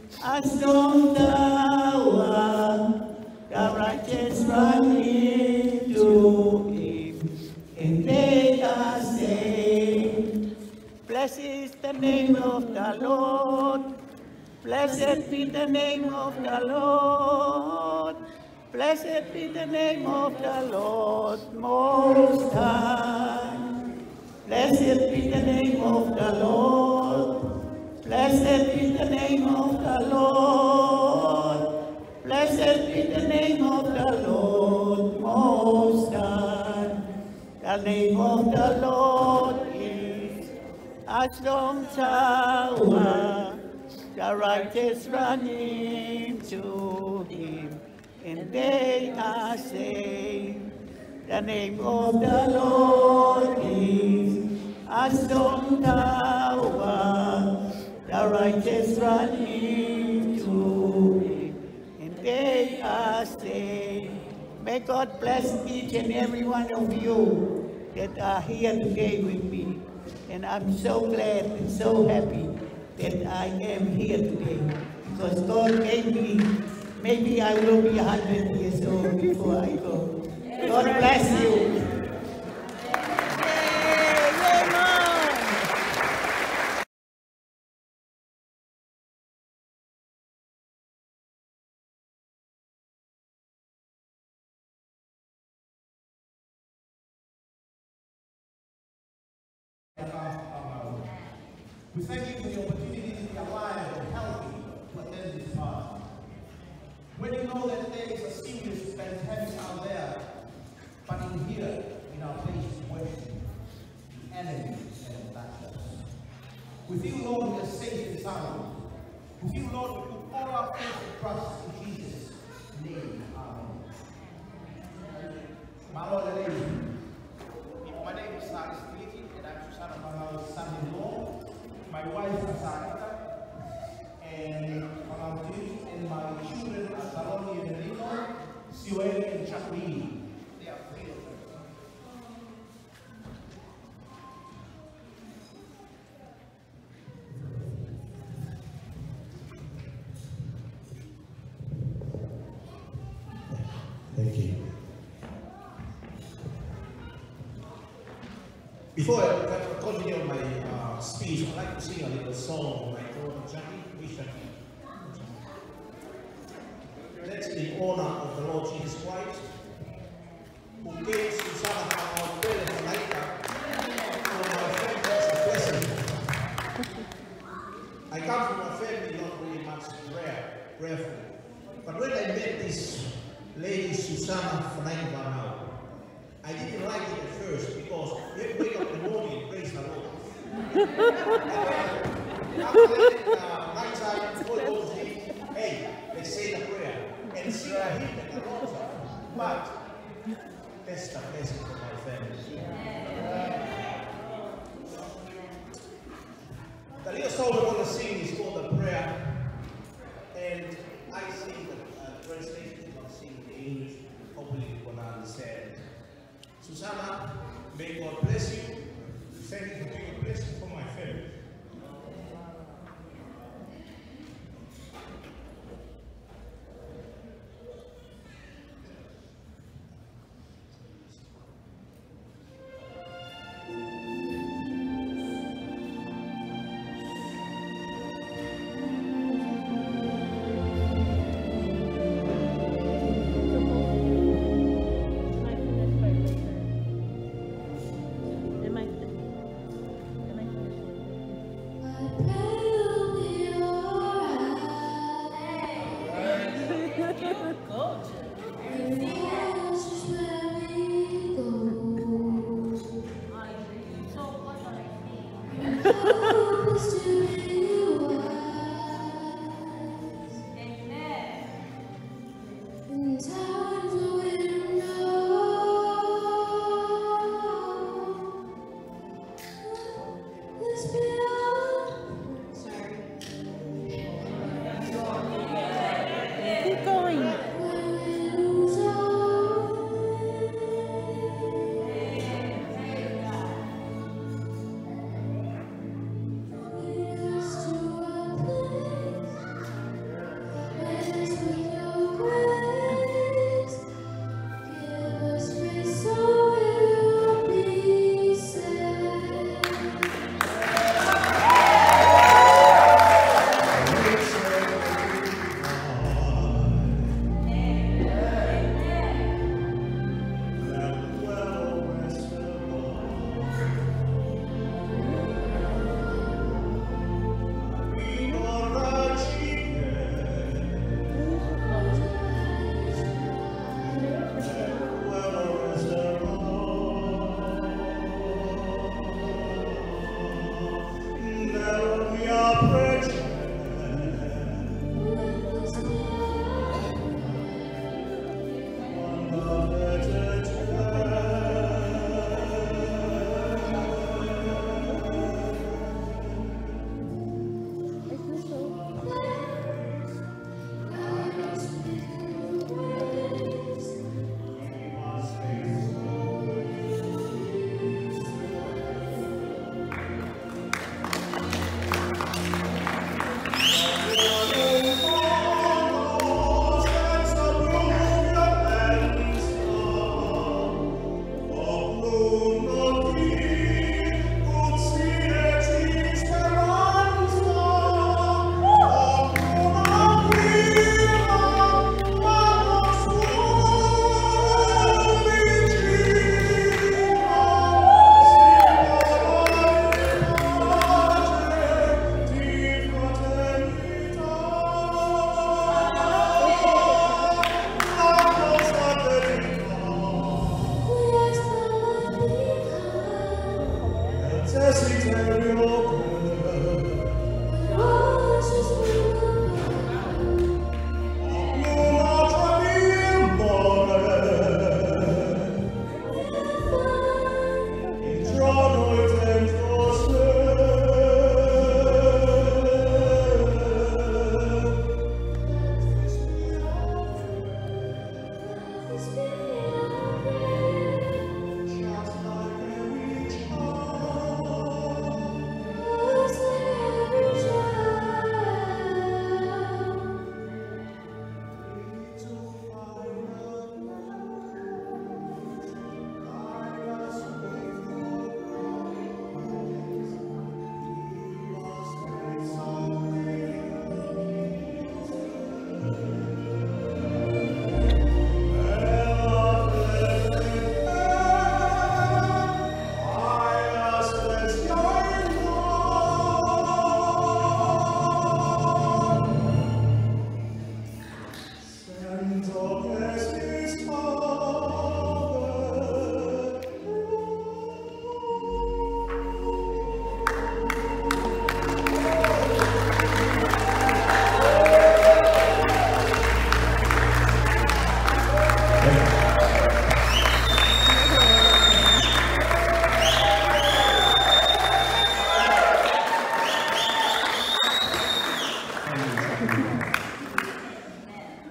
strong tower, the righteous run into him, and they are saved. Blessed is the name of the Lord. Blessed be the name of the Lord. Blessed be the name of the Lord Most High. Blessed be the name of the Lord. Blessed be the name of the Lord. Blessed be the name of the Lord Most High. The name of the Lord is a strong tower. The righteous run into him, and they are saved. The name of the Lord is a strong tower. The righteous run into him, and they are saved. May God bless each and every one of you that are here today with me. And I'm so glad and so happy that I am here today, because God gave me, maybe I will be one hundred years old before I go. God bless you. We thank you for the opportunity to be alive and healthy to attend this party. When you know that there is a serious pandemic out there, but in here, in our place of worship, the enemy and battles. We feel, Lord, we are safe and sound. We feel, Lord, we put all our faith and trust in Jesus' name. Amen. My Lord and Lady, my name is Melie, and I'm Susana Pele son-in-law. My wife is Sarita, and my kids and my children are Saloni and Leene, Siweli and Chakwini. They are three of them. Thank you. Before I continue my uh, speech, I'd like to sing a little song by Jackie. That's in honor of the Lord Jesus Christ, who gave Susana Pele Fanaika-Faagau for my friend as a blessing. I come from a family not really much prayer, prayerful. But when I met this lady, Susana Pele-Faagau, I didn't like it at first because we have to wake up in the morning and praise the Lord. And then, after that, uh, night time, before we go to sleep, hey, let's say the prayer and sing a hymn and a rota. But that's the blessing for my family. The little song we're going to sing is called The Prayer, and I sing the uh, translation, I'll sing the English, hopefully you're going to understand. Susana, may God bless you. Thank you for being a blessing for my family. Yeah.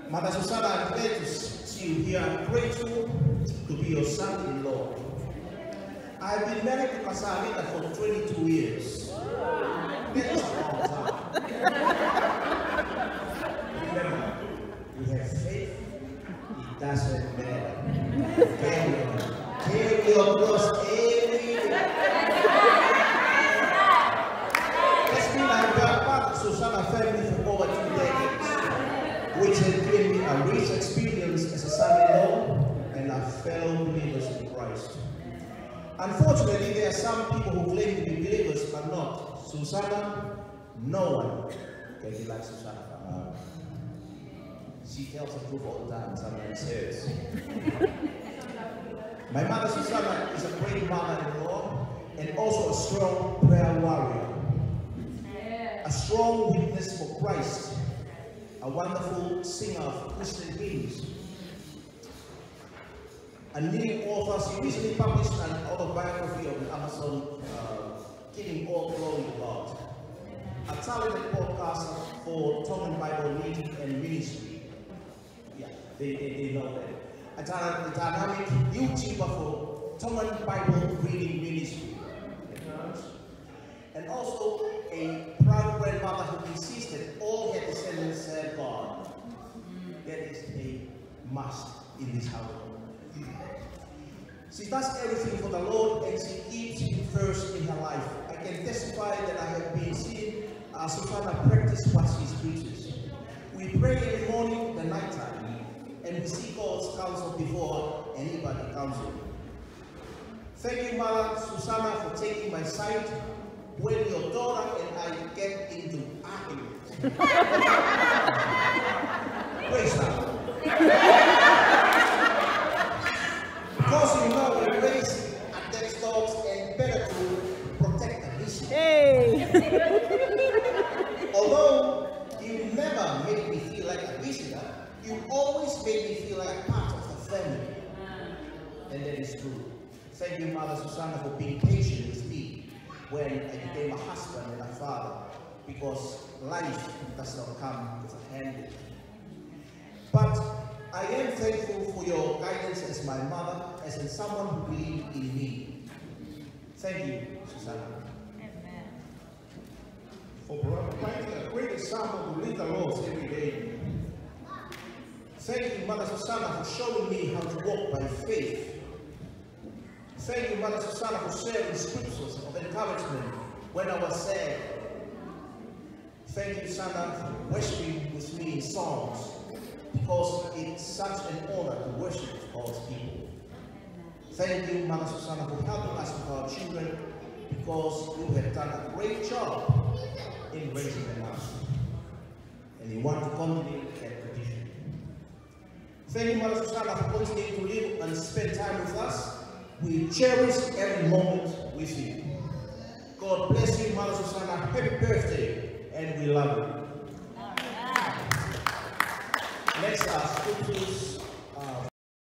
Mother Susana, I'm glad to see you here. I'm grateful to be your son-in-law. I've been married to Casamita for twenty-two years. That's a long time. Remember, you have faith, it doesn't matter. Carry on. Carry on cross every day. It's been like we are part of Susana family for over two decades, which has given me a rich experience as a son-in-law and a fellow believers in Christ. Unfortunately, there are some people who claim to be believers but not. Susana, no one can be like Susana Pele. She tells the truth all the time, sometimes hurts. My mother Susana is a great mother-in-law and also a strong prayer warrior. A strong witness for Christ, a wonderful singer of Christian hymns. A leading author, she recently published an autobiography on Amazon, uh, giving all glory to God. A talented podcaster for Tongan Bible reading and ministry. Yeah, they, they, they know that. A dynamic YouTuber for Tongan Bible reading ministry. And also a proud grandmother who insists that all her descendants serve God. That is a must in this household. She does everything for the Lord and she keeps Him first in her life. I can testify that I have been seeing uh, Susana practice what she preaches. We pray every morning, the night time, and we seek God's counsel before anybody counsel. Thank you, Mother Susana, for taking my side when your daughter and I get into arguments. Praise God. Because you know we're raised attacks dogs and better to protect the mission. Hey! Although you never made me feel like a visitor, you always made me feel like a part of the family. And that is true. Thank you, Mother Susana, for being patient with me when I became a husband and a father, because life does not come with a handbook. But I am thankful for your guidance as my mother, as in someone who believed in me. Thank you, Susana. Amen. For providing a great example to lead the Lord every day. Thank you, Mother Susana, for showing me how to walk by faith. Thank you, Mother Susana, for sharing scriptures of encouragement when I was sad. Thank you, Susana, for worshiping with me in songs, because it's such an honor to worship God's people. Thank you, Mother Susana, for helping us with our children, because you have done a great job in raising them up. And you want to continue that tradition. Thank you, Mother Susana, for continuing to live and spend time with us. We cherish every moment with you. God bless you, Mother Susana. Happy birthday, and we love you. Next are scriptures. Uh,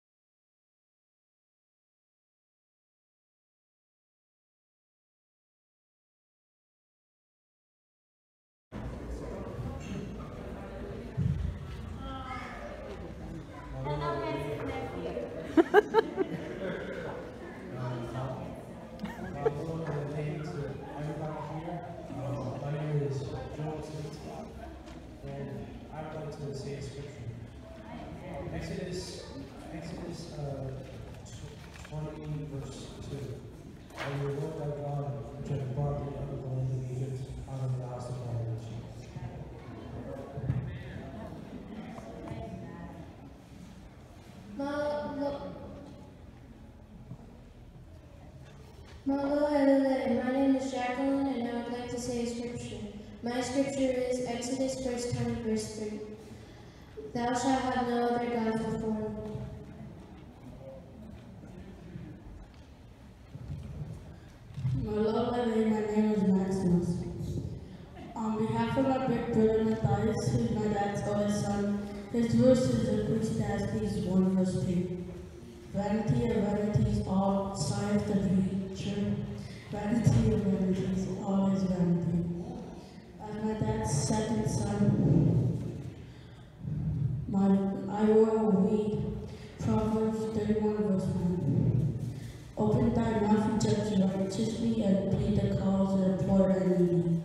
Exodus, Exodus uh, twenty, verse two. I am the Lord thy God, which have brought thee out of the land of Egypt, out of the house of bondage. Hello, my name is Jacqueline, and I would like to say a scripture. My scripture is Exodus verse twenty, verse three. Thou shalt have no other gods before me. Hello, my name is Maximus. On behalf of my big brother Matthias, who's my dad's oldest son, his verse is Ecclesiastes one verse two. Vanity of vanities, all strive to be true. Vanity of vanities, all is vanity. As my dad's second son, my I will read Proverbs thirty-one, verse one. Open thy mouth and judge righteously and plead the cause of the poor and needy.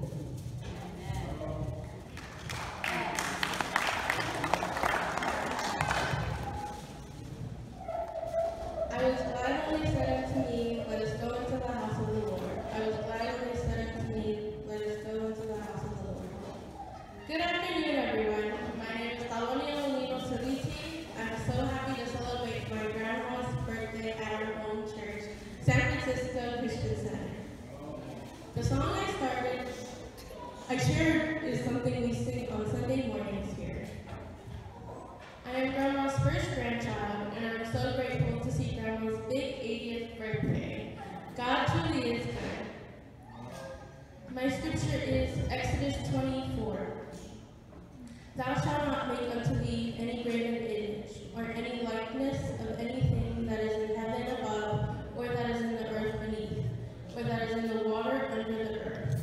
I was glad when they said unto me, let us go into the house of the Lord. I was glad when they said unto me, let us go into the house of the Lord. Good afternoon, everyone. My name is Leene. I'm so happy to celebrate my grandma's birthday at our home church, San Francisco Christian Center. The song I started, I shared, is something we sing on Sunday mornings here. I am Grandma's first grandchild, and I'm so grateful to see Grandma's big eightieth birthday. God truly is good. My scripture is Exodus twenty-four. Thou shalt not make unto thee any graven image, or any likeness of anything that is in heaven above, or that is in the earth beneath, or that is in the water under the earth.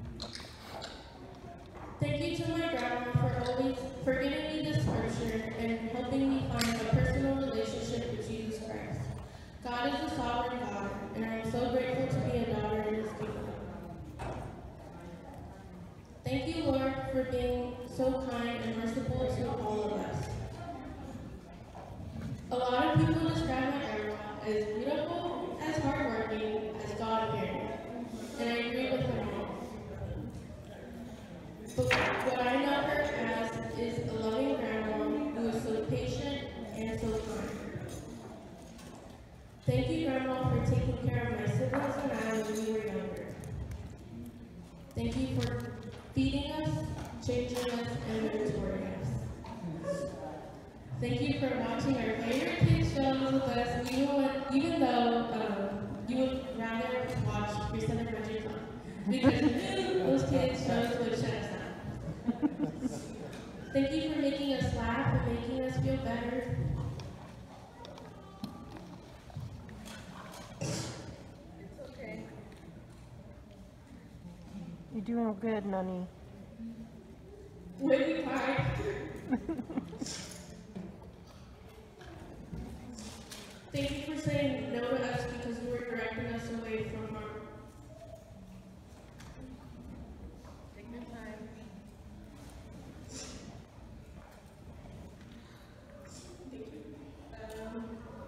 Thank you to my grandma for always for giving me this scripture and helping me find a personal relationship with Jesus Christ. God is a sovereign God, and I am so grateful to be a daughter in His kingdom. Thank you, Lord, for being so kind and merciful to all of us. A lot of people describe my grandma as beautiful, as hardworking, as God-fearing, and I agree with them all. But what I know her as is a loving grandma who is so patient and so kind. Thank you, Grandma, for taking care of my siblings and I when we were younger. Thank you for feeding us, changing us, and mentoring us. Thank you for watching our favorite kids shows with us, even, when, even though um, you would rather watch your seven hundred Club, because those kids shows would shut us down. Thank you for making us laugh and making us feel better. It's okay. You're doing good, Nani. Really hard. Thank you for saying no to us because you were directing us away from harm. Take your time. Thank you. Um,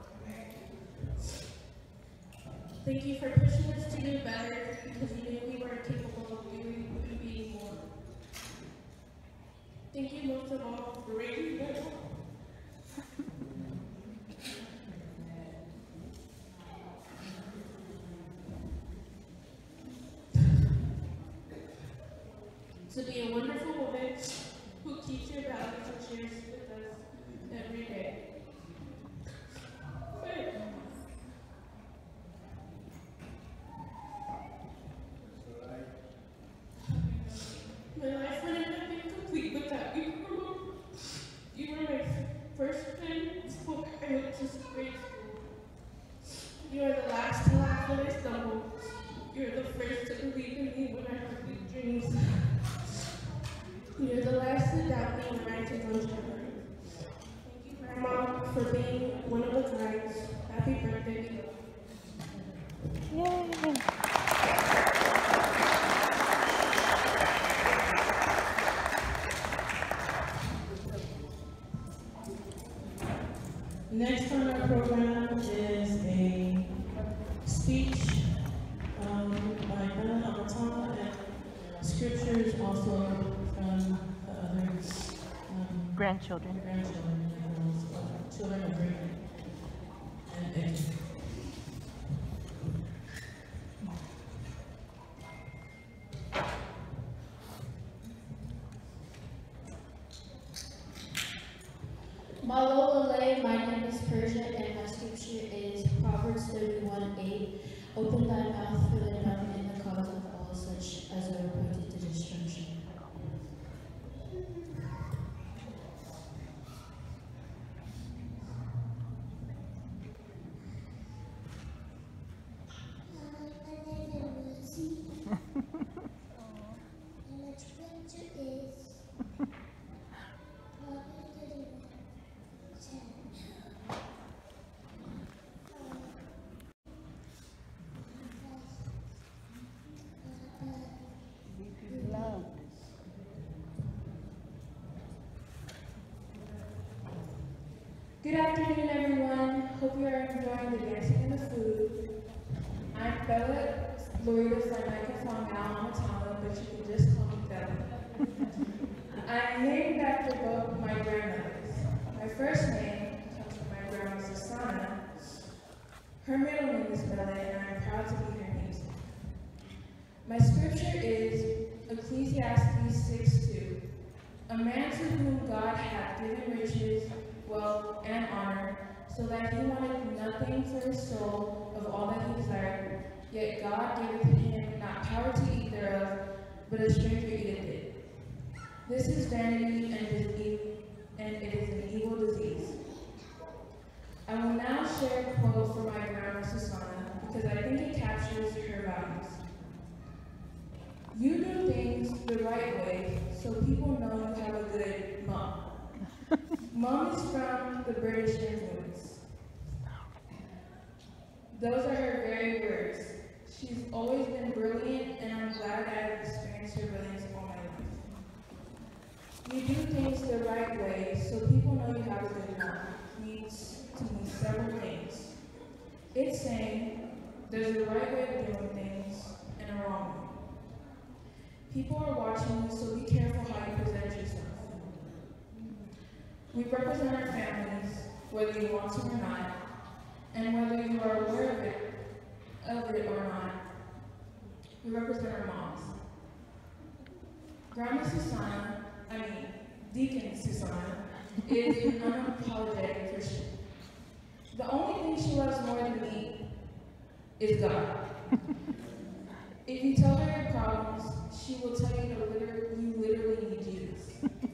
thank you for pushing us to do better because you knew we weren't capable of doing and being more. Thank you most of all for raising me. To be a wonderful woman who keeps your values and shares with us every day. My life would have been complete without you, Grandma. You were my first friend before I went to grade school. You are the last to laugh when I stumble. You're the first to believe in me when I have big dreams. You're the last to doubt me when I take on children. Thank you, Grandma, for being one of a kind. Happy birthday. Yay! Next on our program is a speech um, by Melie and scriptures also from the other um, Grandchildren. grandchildren, uh, children of great and education. Malo Malay, my name is Persia, and my scripture is Proverbs thirty-one eight. Open thy mouth for the dumb and the cause of all such as are appointed to destruction. Good afternoon, everyone. Hope you are enjoying the dancing and the food. I'm Pele Fanaika-Faagau on Tongan, but you can just call me Pele. I'm named after both my grandmothers. My first name comes from my grandma Susana. Her middle name is Melie, and I'm proud to be her namesake. My scripture is Ecclesiastes six two. A man to whom God hath given riches, wealth, and honor, so that he wanted nothing for his soul of all that he desired, yet God giveth him not power to eat thereof, but a stranger eateth it. This is vanity, and it is, e and it is an evil disease. I will now share a quote from my grandma Susana, because I think it captures her values. You do things the right way, so people know you have a good mom. Mom is from the British influence. Those are her very words. She's always been brilliant, and I'm glad I have experienced her brilliance all my life. You do things the right way, so people know you have a good mom. Means to me several things. It's saying there's a right way of doing things and a wrong way. People are watching you, so be careful how you present yourself. We represent our families, whether you want to or not, and whether you are aware of it, of it or not. We represent our moms. Grandma Susana, I mean, Deacon Susana, is an unapologetic Christian. The only thing she loves more than me is God. If you tell her your problems, she will tell you that literally, you literally need Jesus.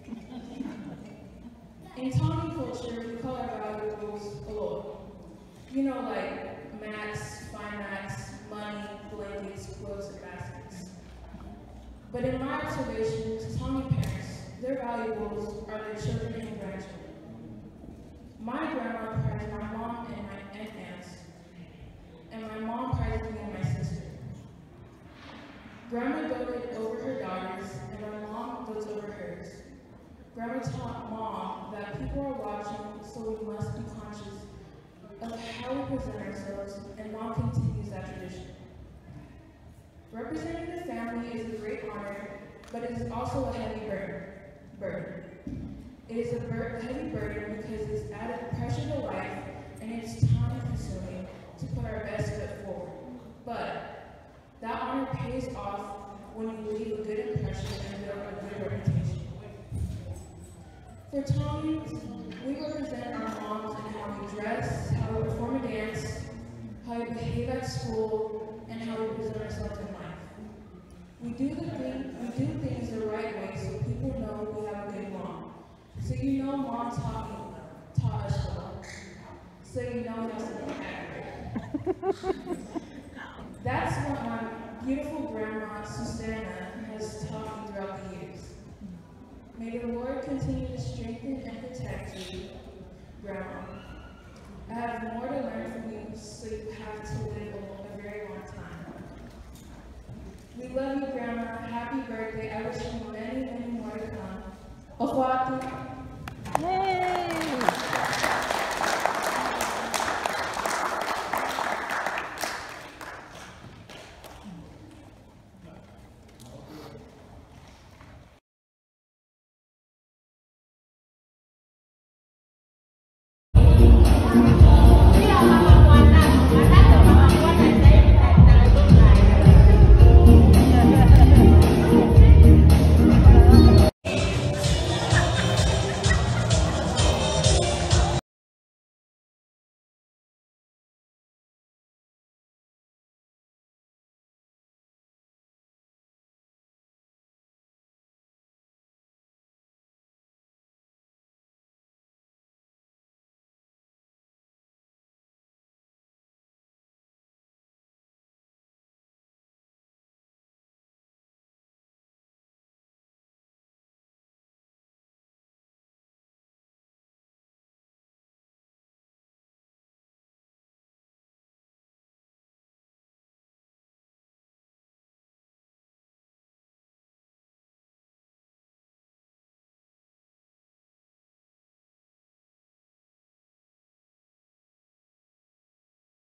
In Tongan culture, we call our valuables a lot. You know, like mats, fine mats, money, blankets, clothes, and baskets. But in my observations, Tongan parents, their valuables are their children and grandchildren. My grandma prizes my mom and my and aunts, and my mom prizes me and my sister. Grandma doted over her daughters, and my mom dotes over hers. Grandma taught mom that people are watching, so we must be conscious of how we present ourselves, and mom continues that tradition. Representing the family is a great honor, but it is also a heavy burden. It is a bur heavy burden because it's added pressure to life, and it's time-consuming to put our best foot forward. But that honor pays off when you leave a good impression and build a good reputation. For Tongans, we represent our moms in how we dress, how we perform a dance, how we behave at school, and how we present ourselves in life. We do the thing, we do things the right way so people know we have a good mom. So you know mom taught me, taught us well. So you know that's accurate. That's what my beautiful grandma Susana has taught me throughout the years. May the Lord continue to strengthen and protect you, Grandma. I have more to learn from you, so you have to live a very long time. We love you, Grandma. Happy birthday. I wish you many, many more to come. Ofuatu. Yay!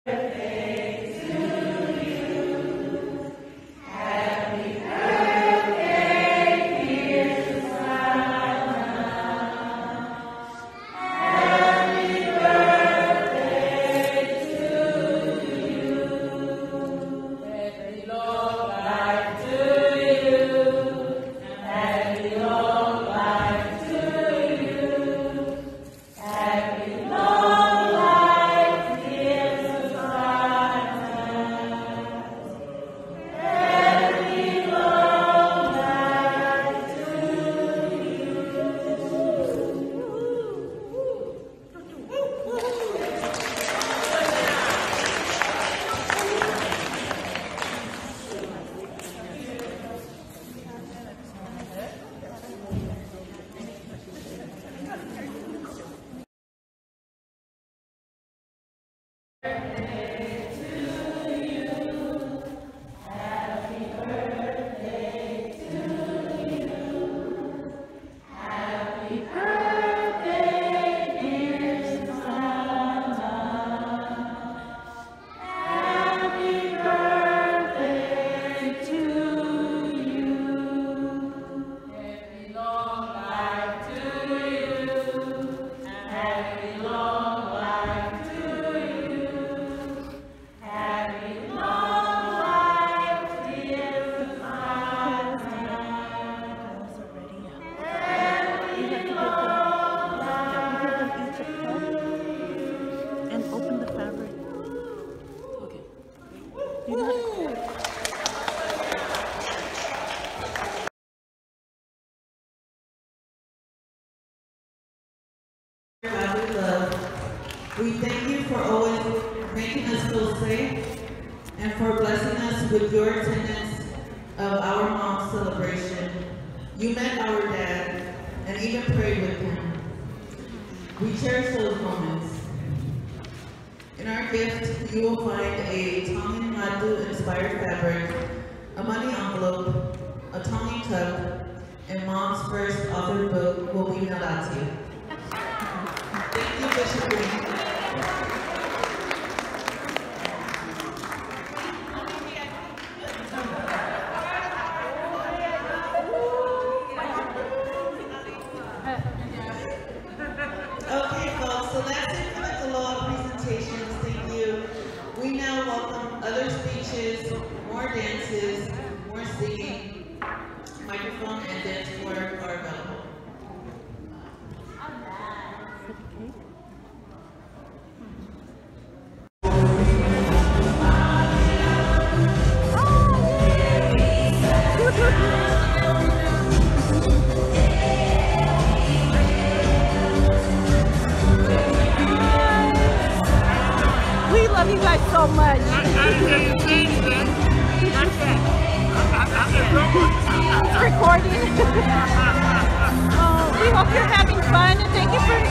God we love, we thank you for always making us feel safe and for blessing us with your attendance of our mom's celebration. You met our dad and even prayed with him. We cherish those moments. In our gift, you will find a Tongan Matriarch inspired fabric, a money envelope, a Tongan cup, and Mom's first authored book will be mailed out to you. Thank you, Bishop Leene. Okay, folks, so that's it for the Galoa presentations. Thank you. We now welcome other speeches, more dances, more singing, microphone and dance floor are available. We love you guys so much. It's recording. Oh, we hope you're having fun and thank you for